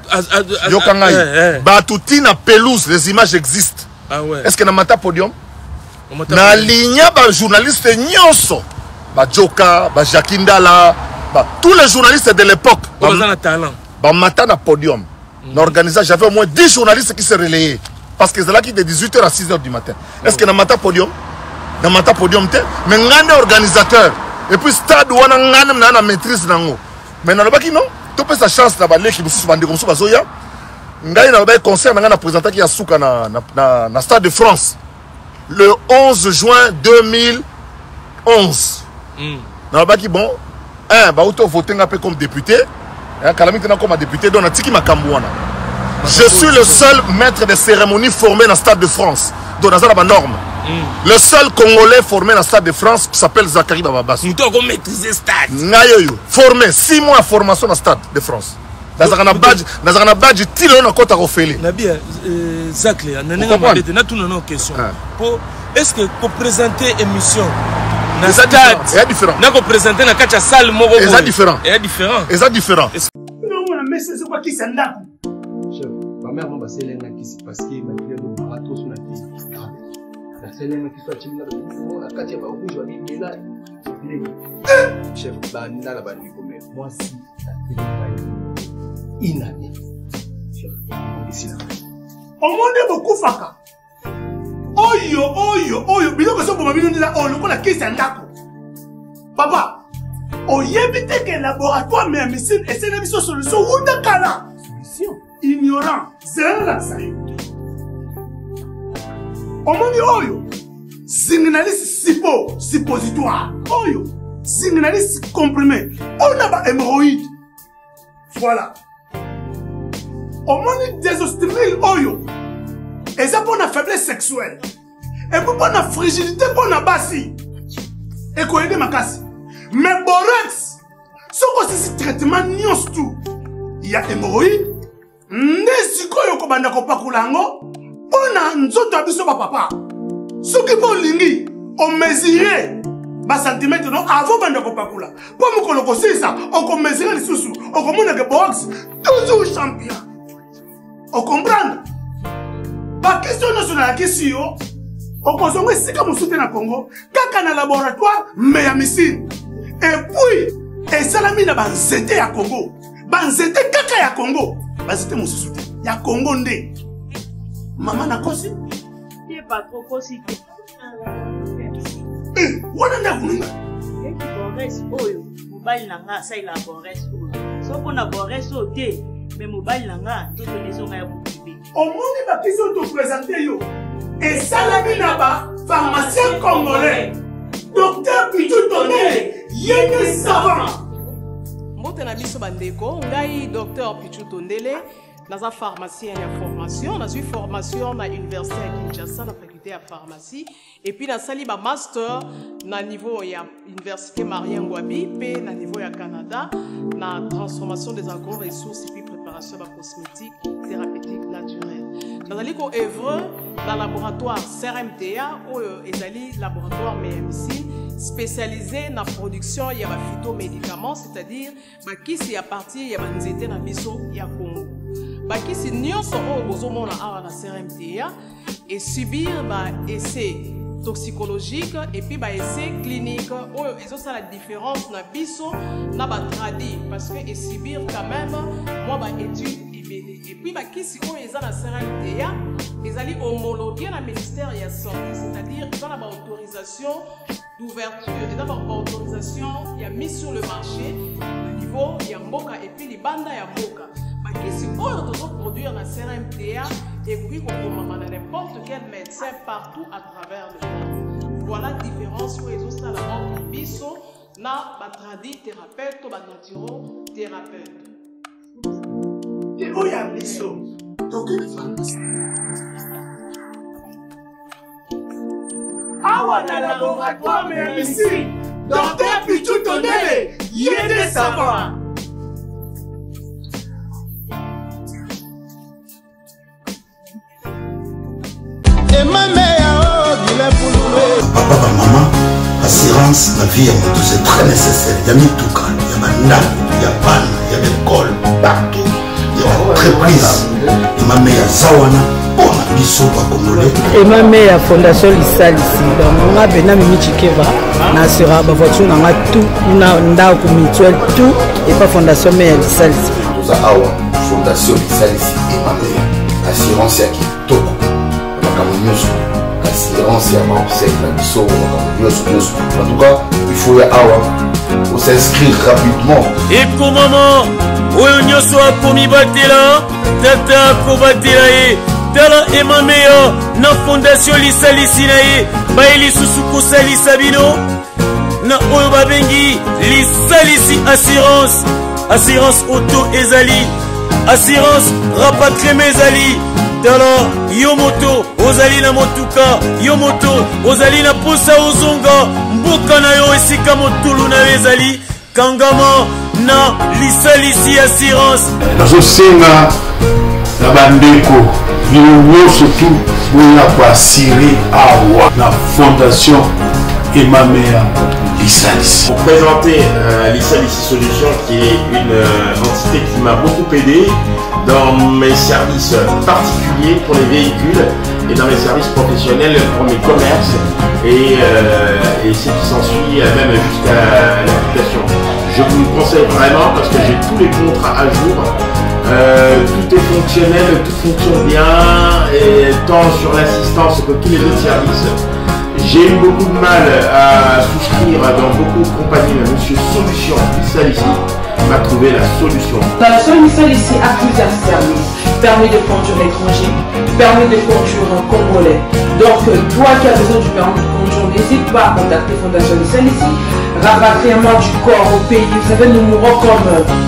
Tina pelouse, les images existent. Est-ce que na mata podium? Na ligne ba journaliste nyonso, ba Joka, ba Jakindala, tous les journalistes de l'époque. Ba mata na podium. J'avais au moins 10 journalistes qui se relayaient. Parce que c'est là qui de 18h à 6h du matin. Est-ce que dans Mata Podium? Dans Mata Podium, mais on est organisateur. Et puis, stade où on a la maîtrise. Mais dans le bas, non? Tu peux sa chance là-bas, qui vous bandent comme ça, Zoya. On a un concert, on a présenté qui a souka na Stade de France. Le 11 juin 2011. Dans le bas, qui bon, auto voté un peu comme député. Comme député, je suis le seul maître de cérémonie formé dans le Stade de France. Donc, dans la norme. Le seul Congolais formé dans le Stade de France s'appelle Zakari Bababas. Nous devons maîtriser le stade. Formé, 6 mois de formation dans le Stade de France. Dans un badge, il y a un côté à refaire. Zakli, on a une question. Est-ce que pour présenter émission, c'est différent. C'est différent. C'est différent. Mais c'est quoi qui s'en a? Ma mère m'a passé l'un qui s'est passé, m'a dit que mon barato sur la tête. La seule qui soit timide, la quartier va rouge, on est là. Chef, banda la bande comme moi si la télé inane. Chef, ici là. On monde beaucoup faka. Oyo, bilo que ça pour ma vie nous là, on le connaît qui s'en a. Papa. On y évite que le laboratoire mais médecine et c'est une solution ou d'accord ignorant c'est là ça on m'a dit oyo signaliste suppositoire oyo signaliste comprimé on a pas hémorroïde voilà on m'a dit désostérile oyo et ça pour la faiblesse sexuelle et pour la fragilité pour la bassi ekoyede makasi. Mais borax, soko sisi traitement nyonso tout. Il y a hémorroïde. Nesikoyo kobanda kopakula yango pona nzoto abiso ba papa. Soki po lingi o mesurer ba centimètre non avant banda kopakula. Po mukolo kosisa o ko mesurer lisusu o ko mona ke box toujours champion. O comprendre? Ba question nationale question o ko zongo sika musute na Congo kaka na laboratoire mais ya missile. Et puis esalami na banzete ya Congo. Banzete kaka ya Congo. Banzete mususu te. Ya Congo nde. Mama na kosi? Ye pas trop kosi. Wana nda kununga. Eki Boris oyo. Mobile nanga sa ila Boris oyo. Soko na Boris o te. Mais mobile nanga toto nezonga ya bukibi. Omoni ba question to présenter yo. Esalami na ba pharmacien congolais. Docteur Pichou Tondele. Yene savant. Mbotena biso bandeko, ngai docteur Pichou Tondele, naza pharmacien ya formation, naza formation na université ya Kinshasa na faculté ya pharmacie et puis na sali ba master na niveau ya université Marien Ngouabi pe na niveau ya Canada na transformation des agro-ressources et puis préparation de cosmétiques thérapeutiques naturelles. Nazali ko œuvre dans laboratoire CRMTA ou ezali laboratoire MMC spécialisé dans la production de phytomédicaments, c'est-à-dire qui c'est à partir de nzete na biso ya Congo. Qui c'est nyonso o bozomona awa na CRMTA et subir essais toxicologiques et puis essais cliniques où ils ont la différence na biso na ba tradi parce que et subir quand même moi étude et puis qui c'est où ils ont la CRMTA ils allaient homologuer la ministère de la santé, c'est-à-dire ils ont la autorisation d'ouverture et d'avoir autorisation, il y a mis sur le marché le niveau, il y a Mboka et puis les bandes, il y a Mboka. Qui si on doit produire la CRMTA et puis on peut n'importe quel médecin partout à travers le monde. Voilà la différence où ils ont ça la mort de biso, na batradi thérapeute ou naturo thérapeute. Et où il y a biso? Donc une pharmacie. Awa na laboratoire mais ici, docteur Pichou Tondele, yene savant. Papa, maman, assurance, la vie, c'est très nécessaire. Il y a mis tout cas, il y a Manda, il y a Pan, il y a l'école, partout. Il y a entreprise. Il y a ma meilleure Zawana, pour la biso, Congolais. Et ma meilleure fondation, l'ISAL ici. Donc, on a bien mis Chikeva, on a sur la voiture, on a tout, on a un mutuel, tout, et pas fondation meilleure l'ISAL ici. Nous avons fondation l'ISAL ici, et ma meilleure assurance, il y a qui toko. Assurance ya Marseille na biso en tout cas il faut y avoir pour s'inscrire rapidement et pour maman oyo nyoso akomi batela tata akobatela ye tala emameya na fondation lisalisi na ye bayeli susu kosalisa bino na oyo babengi lisalisi assurance auto ezali assurance rapatriement ezali tala yo moto ozali na motuka yo moto ozali na posa ozonga mboka na yo esika motulu na yo ezali kangama na lisalisi assurance nazosenga na bandeko bino nyonso tu boya koasire awa na fondation Emamea Lisalisi. Pour présenter Lisalisi Solutions, qui est une entité qui m'a beaucoup aidé dans mes services particuliers pour les véhicules et dans mes services professionnels pour mes commerces et ce qui s'ensuit même jusqu'à l'application. Je vous le conseille vraiment parce que j'ai tous les contrats à jour. Tout est fonctionnel, tout fonctionne bien, et tant sur l'assistance que tous les autres services. J'ai eu beaucoup de mal à souscrire dans beaucoup de compagnies, mais Monsieur Solution Lisalisi m'a trouvé la solution. La solution ici a plusieurs services. Permis de conduire étranger, permis de conduire congolais. Donc toi qui as besoin du permis de conduire, n'hésite pas à contacter Fondation Lisalisi. Rapatriement du corps au pays, vous savez, nous mourrons comme...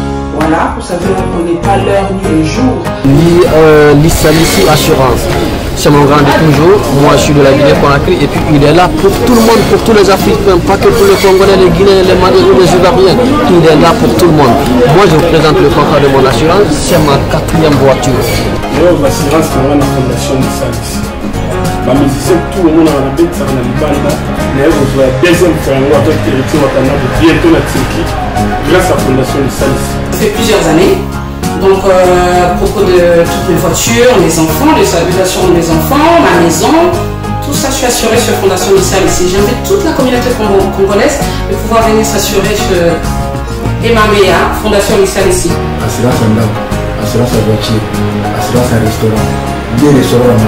là, vous savez, on ne connaît pas l'heure ni le jour. L'Issalissi Assurance, c'est mon grand de toujours. Moi, je suis de la Guinée-Conakry et puis il est là pour tout le monde, pour tous les Africains, pas que pour les Congolais, les Guinéens, les Maliens ou les Ivoiriens. Il est là pour tout le monde. Moi, je vous présente le contrat de mon assurance, c'est ma 4e voiture. L'assurance, c'est la fondation de Salis. Les musiciens, tout le monde a la bête, ça va la deuxième fois, on va bientôt la Turquie, grâce à la fondation de Salis. Ça fait plusieurs années. Donc, à propos de toutes mes voitures, mes enfants, les habitations de mes enfants, ma maison, tout ça, je suis assurée sur Fondation Missal ici. J'invite toute la communauté congolaise de pouvoir venir s'assurer chez Emamea, Fondation Missal ici. Assurance en dame, assurance en voiture, assurance en restaurant, des restaurants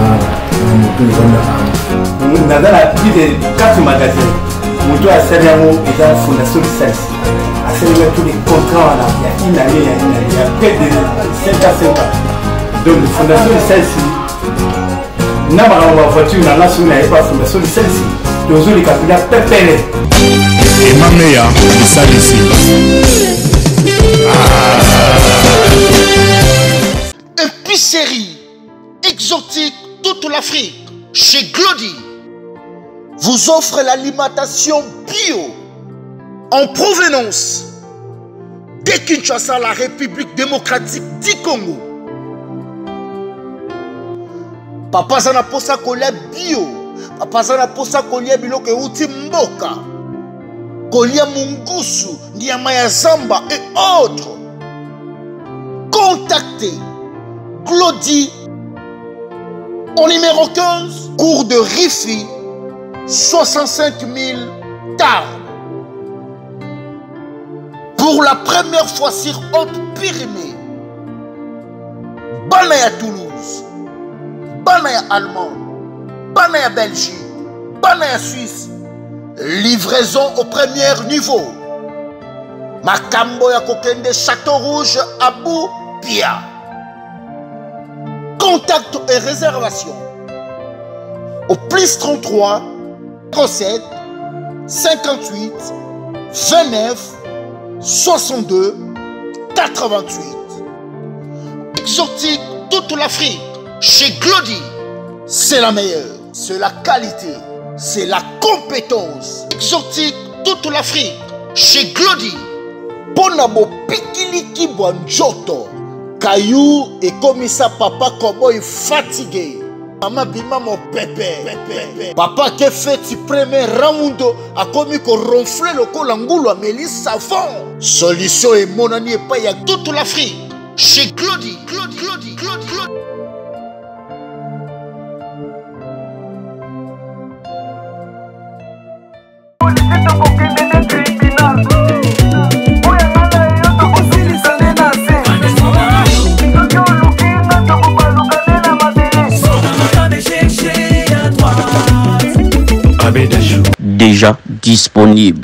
dans plus de 4 magasins. Mon tour à Sériamo est dans la Fondation Missal ici. À Sériamo, tous les contrats, il y a une année, il y a près de 5 à 5 ans. Donc, la Fondation Missal ici, n'a pas ma voiture, n'a pas la Fondation Missal ici. Donc, les capitales pépérés. Et ma meilleure, Missal ici. Épicerie exotique toute l'Afrique chez Glody vous offre l'alimentation bio en provenance de Kinshasa, la République démocratique du Congo. Papa Zana posa kolia bio, Papa Zana posa kolia biloko uti mboka, kolia mungusu, nyama ya zamba et autres. Contactez Glody au numéro 15, cours de Rifi, 65 000 Tarbes. Pour la première fois sur Haute-Pyrénées, Banaya Toulouse, Banaya Allemagne, Banaya Belgique, Banaya Suisse, livraison au premier niveau. Makambo ya Kokende, Château Rouge, Abou Pia. Contact et réservation au plus 33 07 58 29 62 88. Exotique toute l'Afrique chez Glody, c'est la meilleure, c'est la qualité, c'est la compétence. Exotique toute l'Afrique chez Glody. Bonabo Pikiliki Bonjoto. Caillou et comme ça papa cowboy fatigué. Maman bima mon pépé. Papa qui fait si premier round a commis qu'on ronfle le col angoulou à Mélis savon. Solution et mon ami et pas y a toute l'Afrique. Chez Glody. Déjà disponible.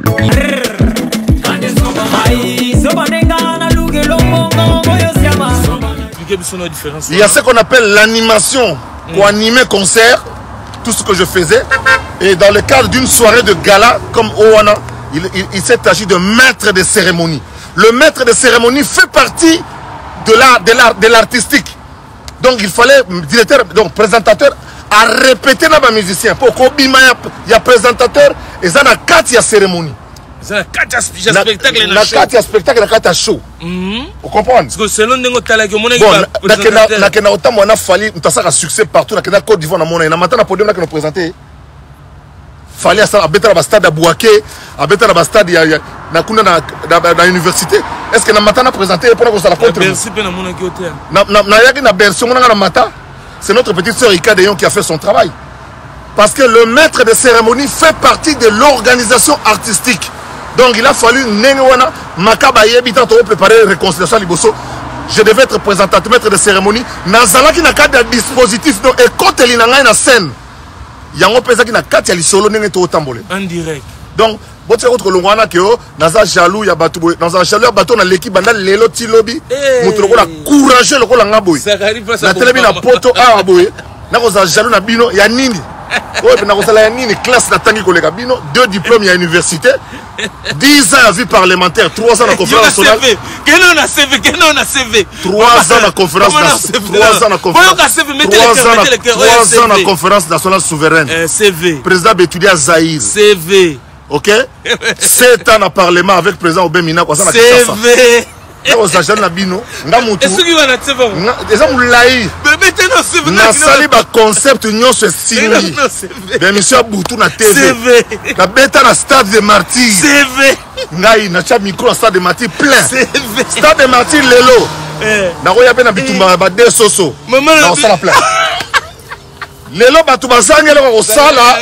Il y a ce qu'on appelle l'animation pour animer concert, tout ce que je faisais. Et dans le cadre d'une soirée de gala comme Owana, il s'est agi de maître de cérémonie. Le maître de cérémonie fait partie de l'artistique. Donc il fallait, directeur, donc présentateur, à répéter dans ma musicien. Pour qu'il y a présentateur et ça n'a qu'à y a cérémonie. Ça n'a qu'à spectacle et n'a spectacle et n'a show. Vous comprenez? Parce que selon nous, on a fallu un succès partout. Dans Côte d'Ivoire, on a maintenant podium que nous présenter. Fallait à un stade à Bouaké, à un stade dans l'université. Est-ce que nous avons présenté pour nous la contre? C'est notre petite sœur Ika Deyon qui a fait son travail. Parce que le maître de cérémonie fait partie de l'organisation artistique. Donc il a fallu Nenwana, Makaba Yebitan pour préparer la réconciliation à Liboso. Je devais être présentateur, maître de cérémonie. Nazala qui n'a qu'à des dispositifs. Donc, et quand il y a une scène, il y a un peu qui n'a qu'à des solo en direct. Donc, si vous avez un peu jaloux, il y a un jaloux, il y a l'équipe, il y a l'équipe, lobby, il y a courageux, il y a la télé, il y a poto, il y a jaloux, il y a nini. Oui, mais dans une classe d'attente collègue Bino, 2 diplômes à l'université, 10 ans à vie parlementaire, 3 ans à la conférence nationale. 3 ans à la conférence nationale. 3 ans à la conférence nationale souveraine. CV. Président Bétudia Zahir. CV. Ok? 7 ans à parlement avec le président Obemina. CV. Est-ce qu'il va na CV? nasali baconcept nyonso esingi bemission ya butu na tv nabeta na stade de martyr ngai natya micro na stade de martyr plein stade de martyr lelo nakoya mpe na bitumba bade soso nakosala plein lelo bato bazangi eloko kosala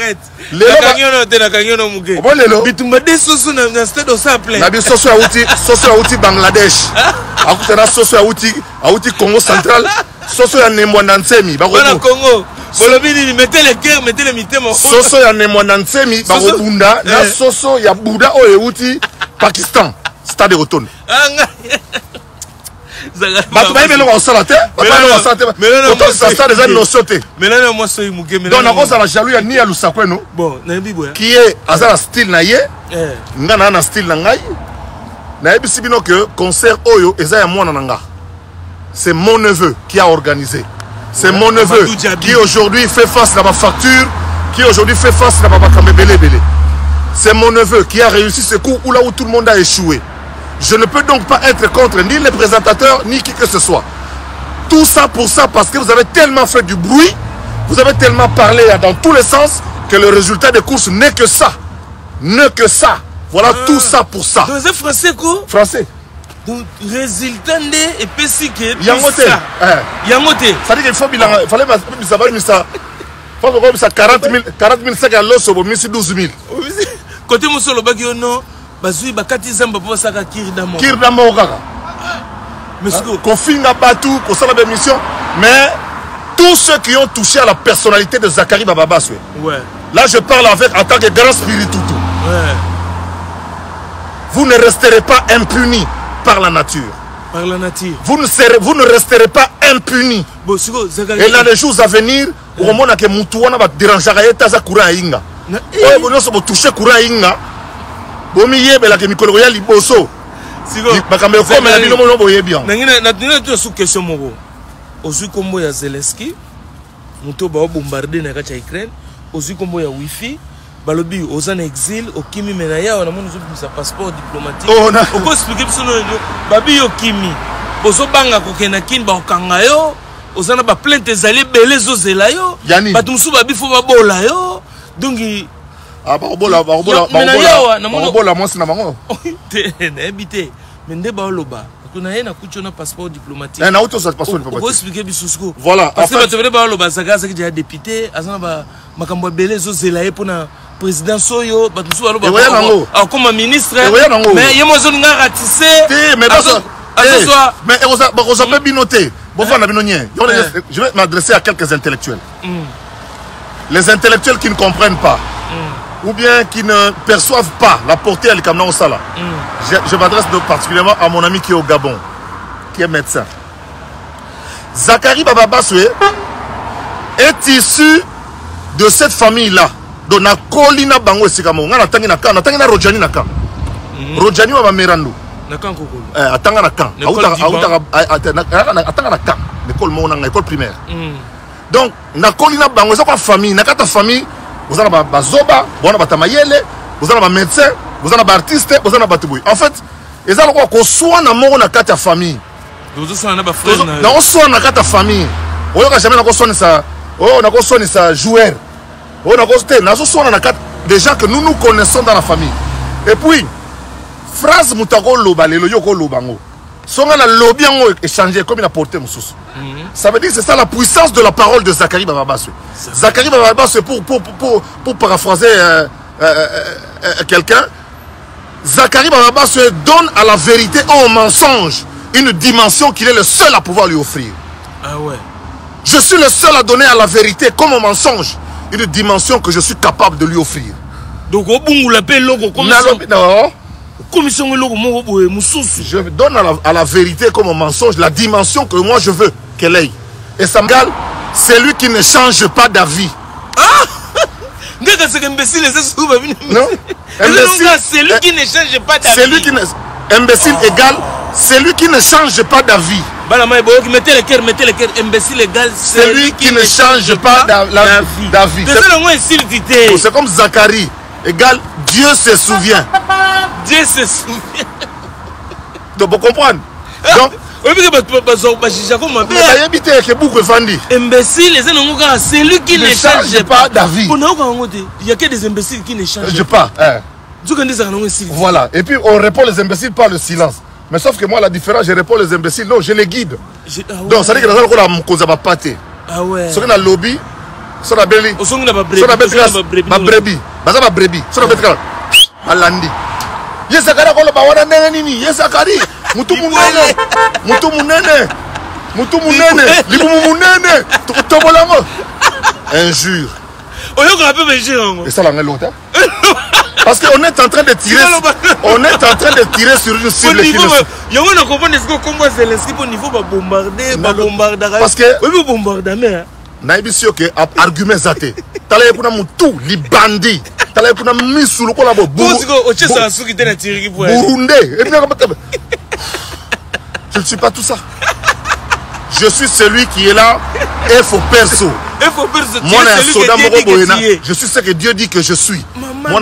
lelo bitumba de soso na stade osala plein na bi soso yauti Bangladesh akutana soso yauti Congo central soso ya Nemwanda Nsemi bana Congo bolobi nini mettez le cœur mettez le mitemo soso ya Nemwanda Nsemi bakobunda na soso ya Buda oyo euti Pakistan stade Rotonde bato bayebi eloko kosala te stade eza notion te donc nakozala jaloux ya ni ya Lusakweno qui est aza na style na ye nga na na style na ngai nayebisi bino que concert oyo eza ya mwana na nga. C'est mon neveu qui a organisé. C'est mon neveu qui aujourd'hui fait face à ma facture, qui aujourd'hui fait face à ma bakambebele. C'est mon neveu qui a réussi ce coup où là où tout le monde a échoué. Je ne peux donc pas être contre ni les présentateurs ni qui que ce soit. Tout ça pour ça parce que vous avez tellement fait du bruit, vous avez tellement parlé dans tous les sens que le résultat des courses n'est que ça. N'est que ça. Voilà tout ça pour ça. Vous êtes français quoi? Français. Donc, résultat et puis que Yangote. Yangote. Ça dit qu'il faut bilan. Il fallait ça. Faut que ça 40 000 sacs à l'os au 12 000. Côté monsieur le bagio non, bazui bakati zamba pour ça ka kirdamo. Kirdamo kaka. Monsieur Kofinga Batou, ko sala be mission, mais tous ceux qui ont touché à la personnalité de Zakari Bababaswe. Ouais. Là je parle avec en tant que grand spirituel. Ouais. Vous ne resterez pas impunis par la nature. Par la nature. Vous ne resterez pas impunis. Et dans les jours à venir, au moment où Moutouana va déranger à Koura Inga. Vous ne toucher Koura Inga. Vous ne que Mikolo Royal Liboso. Si vous avez une question, Ozu Kombo ya Zelensky, Mouto ba bombardé na kacha Ukraine, Ozu Kombo ya Wi-Fi. Balobi aux en exil au Kimi Menaya on a mon sa passeport diplomatique on peut expliquer sur babi yo Kimi bozo banga ko kenakin ba okanga yo ozana ba plainte ezali belé zo zela yo batu musu babi fo babola yo donc ah ba bola moi c'est na bango te na habité mais nde ba loba kuna yena kuchona passeport diplomatique na auto sa passeport diplomatique on peut expliquer bisusko voilà parce que ba te ba loba saka saki déjà député azana ba makambo belé zo zela ye pona président Soyo, comme ministre, mais il y a besoin de ratisser. Mais vous avez bien noté. Je vais m'adresser à quelques intellectuels. Les intellectuels qui ne comprennent pas, ou bien qui ne perçoivent pas la portée à l'Ikamna au Sala. Je m'adresse particulièrement à mon ami qui est au Gabon, qui est médecin. Zakari Bababaswe est issu de cette famille-là. Donc na kolina bango esikamo ngana tangi na Rojani na kan Rojani wa Merando na kan kokolo atanga na kan atanga na kan l'école mona na école primaire donc na kolina bango ça quoi famille na kata famille vous avez bazoba bona batamayele vous avez ba médecin vous avez ba artiste vous avez ba tubuy en fait ils ont quoi soit na moko na kata famille vous aussi na ba frère na soit na kata famille oyo ka jamais na ko soni ça oh na ko soni ça joueur. On a constaté des gens que nous connaissons dans la famille. Et puis, phrase Moutago Loba, le Yoko Lobango. Son a lobby échangé comme il a porté Moussous. Ça veut dire que c'est ça la puissance de la parole de Zakari Bababaswe. Zakari Bababaswe, pour paraphraser quelqu'un, Zakari Bababaswe donne à la vérité ou au mensonge une dimension qu'il est le seul à pouvoir lui offrir. Ah ouais. Je suis le seul à donner à la vérité comme au mensonge une dimension que je suis capable de lui offrir. Donc, je donne à la vérité comme au mensonge la dimension que moi je veux qu'elle ait. Et ça me gale, c'est lui qui ne change pas d'avis. Kaka c'est imbécile, c'est souvent. Non. C'est lui qui ne change pas d'avis. C'est lui qui ne. Imbécile égale, c'est lui qui ne change pas d'avis. Mettez le cœur, imbécile égale, c'est lui qui ne change pas d'avis. C'est comme Zacharie égale, Dieu se souvient. Dieu se souvient. Donc, vous comprenez? Donc, imbécile, c'est lui qui ne change pas d'avis. Il n'y a que des imbéciles qui ne changent pas. Voilà. Et puis on répond les imbéciles par le silence. Mais sauf que moi, la différence, je réponds les imbéciles. Non, je les guide. Donc, ça veut dire que dans la cause de pâté. Ah ouais. Ce qu'on a lobby, ce qu'on a belly, ce qu'on a brebis, ma brebis, ce qu'on a brebis, alandi. Yes, Sakara, on a pas nini. Yes, Sakari. Mutu munene. Libu munene. Tobolango. Injure. Et ça, là, l'autre. Parce qu'on est en train de tirer. On est en train de tirer sur une cible qui ne. Parce que. Naibisio que argument zate. Tala kuna mutu li bandi. Tala kuna misulu ko la bo. Burundais. Je ne suis pas tout ça. Je suis celui qui est là et faut perso. Moi, je suis ce que Dieu dit que je suis. Moi,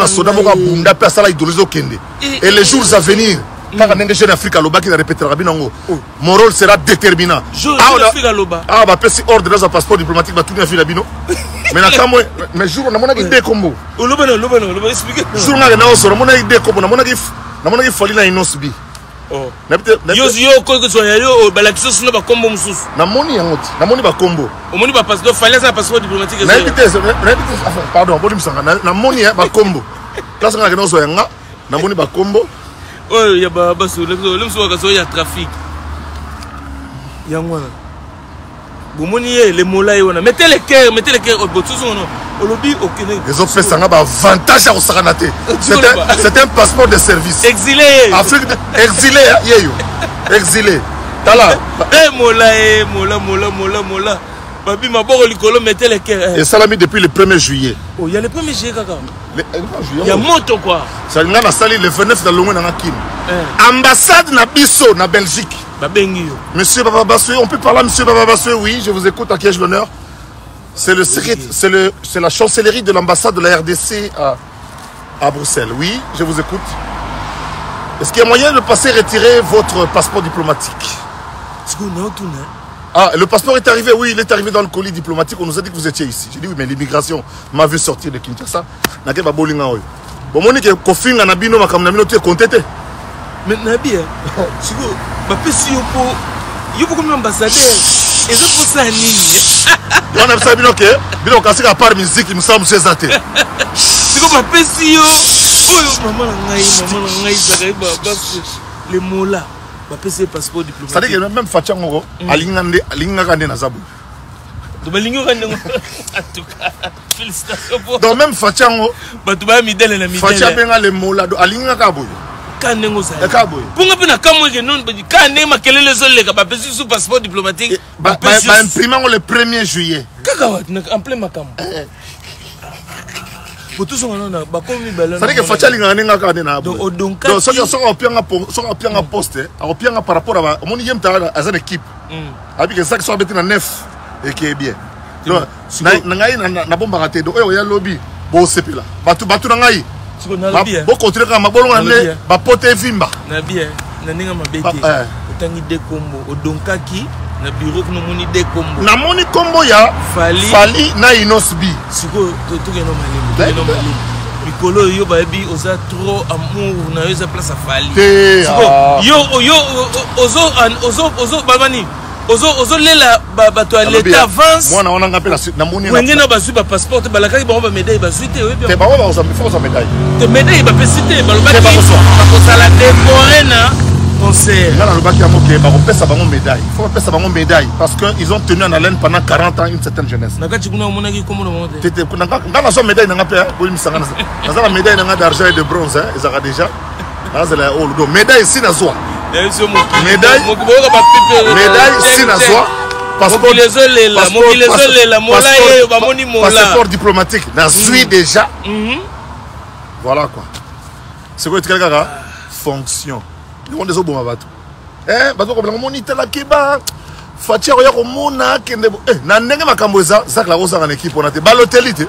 et les jours à venir, mon rôle sera déterminant. Ah, bah, si ordre dans un passeport diplomatique, bah, tout bien fait la bino. Mais jour, on a idée combo. Jour, on a idée combo. On a fallu na inosbi. Namoni yango namoni ba kombo omoni ba passeport fallait ça passeport diplomatique pardon boli msanga namoni ba kombo place ngaka no so yanga namoni ba kombo oh ya ba baso le mso ka so ya trafic yango bomoni les mola yona mettez le cœur au bout olobi okene les autres fait ça ba avantage à osakanate c'est un passeport de service exilé Afrique exilé yeyo exilé tala mola babi maboko likolo mettez le cœur et ça l'a mis depuis le 1er juillet. Oh il y a le 1er juillet kaka il y a moto quoi ça ngana sali le 29 dans l'ongwe na kin ambassade na biso na Belgique monsieur Baba Bassoué, on peut parler à monsieur Baba Bassoué? Oui, je vous écoute, à qui ai-je l'honneur? C'est la chancellerie de l'ambassade de la RDC à Bruxelles. Oui, je vous écoute. Est-ce qu'il y a moyen de passer retirer votre passeport diplomatique? Ah, le passeport est arrivé, oui, il est arrivé dans le colis diplomatique. On nous a dit que vous étiez ici. J'ai dit oui, mais l'immigration m'a vu sortir de Kinshasa. Bon, mon que Kofinga Nabino Makamnamino, tu es contesté. Mais Nabi, si vous comme ambassadeur, et je pour ça on a ça bien que bien qu'on à part musique, il me semble c'est ça. Si vous m'appelez si maman les mots là, m'appelez passeport diplomatique. Ça dit que même Fatchango, Alinga Kande Nazabu. En tout cas, félicitations pour. Donc même Fatchango, Fatcha benga les mots là, Alinga Kaboy. Pour que non passeport diplomatique imprimant le 1er juillet. En plein macam. Pour tous ça dit que Fatcha linga kana donc ça on pianga poste on par rapport à mon yem ta à équipe avec que ça qui soit bêté na 9 et qui est bien donc na bomba raté donc il y a lobby bo sepila batu ngai bon contre quand ma bolon ane ba pote vimba na bien na ninga mabete otangi de combo odonkaki na bureau no moni de combo na moni combo ya fali na inosbi siko to no malimo mikolo yo ba bi oza trop amour na yo za place a fali yo ozo babani ozo lela bato à l'état avance moi on a appelé la moni na basu ba passeport balaka ba ba médaille ba suite te ba ba oza médaille te médaille ba pesité ba ba ko sala décorer na concert là le baki amoke ba ko pesa bango médaille faut pas pesa bango médaille parce que ils ont tenu en haleine pendant 40 ans une certaine jeunesse nakati kuna mona ki komo mo te ngana so médaille na pe boli misanga na la médaille na d'argent et de bronze hein ils ont déjà là c'est la médaille si na zo médaille sinazwa passeport diplomatique nazwi déjà. Voilà quoi. C'est quoi quelqu'un fonction. On des oboma bato. Bato comme moni tela keba. Fatia oya ko mona kende na ndenge makambo eza zakla oza en équipe on a te balotelité.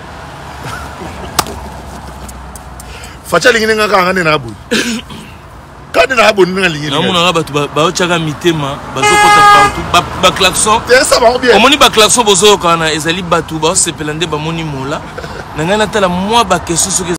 Fatia lingi nga kanga na abu. Quand na abu nga lingi. Na mona bato ba ochaka mitema bazokota partout ba klaxon. Ça va bien. Omoni ba klaxon bozo kana ezali bato ba sepelande ba moni mola. Na ngana tala moi ba question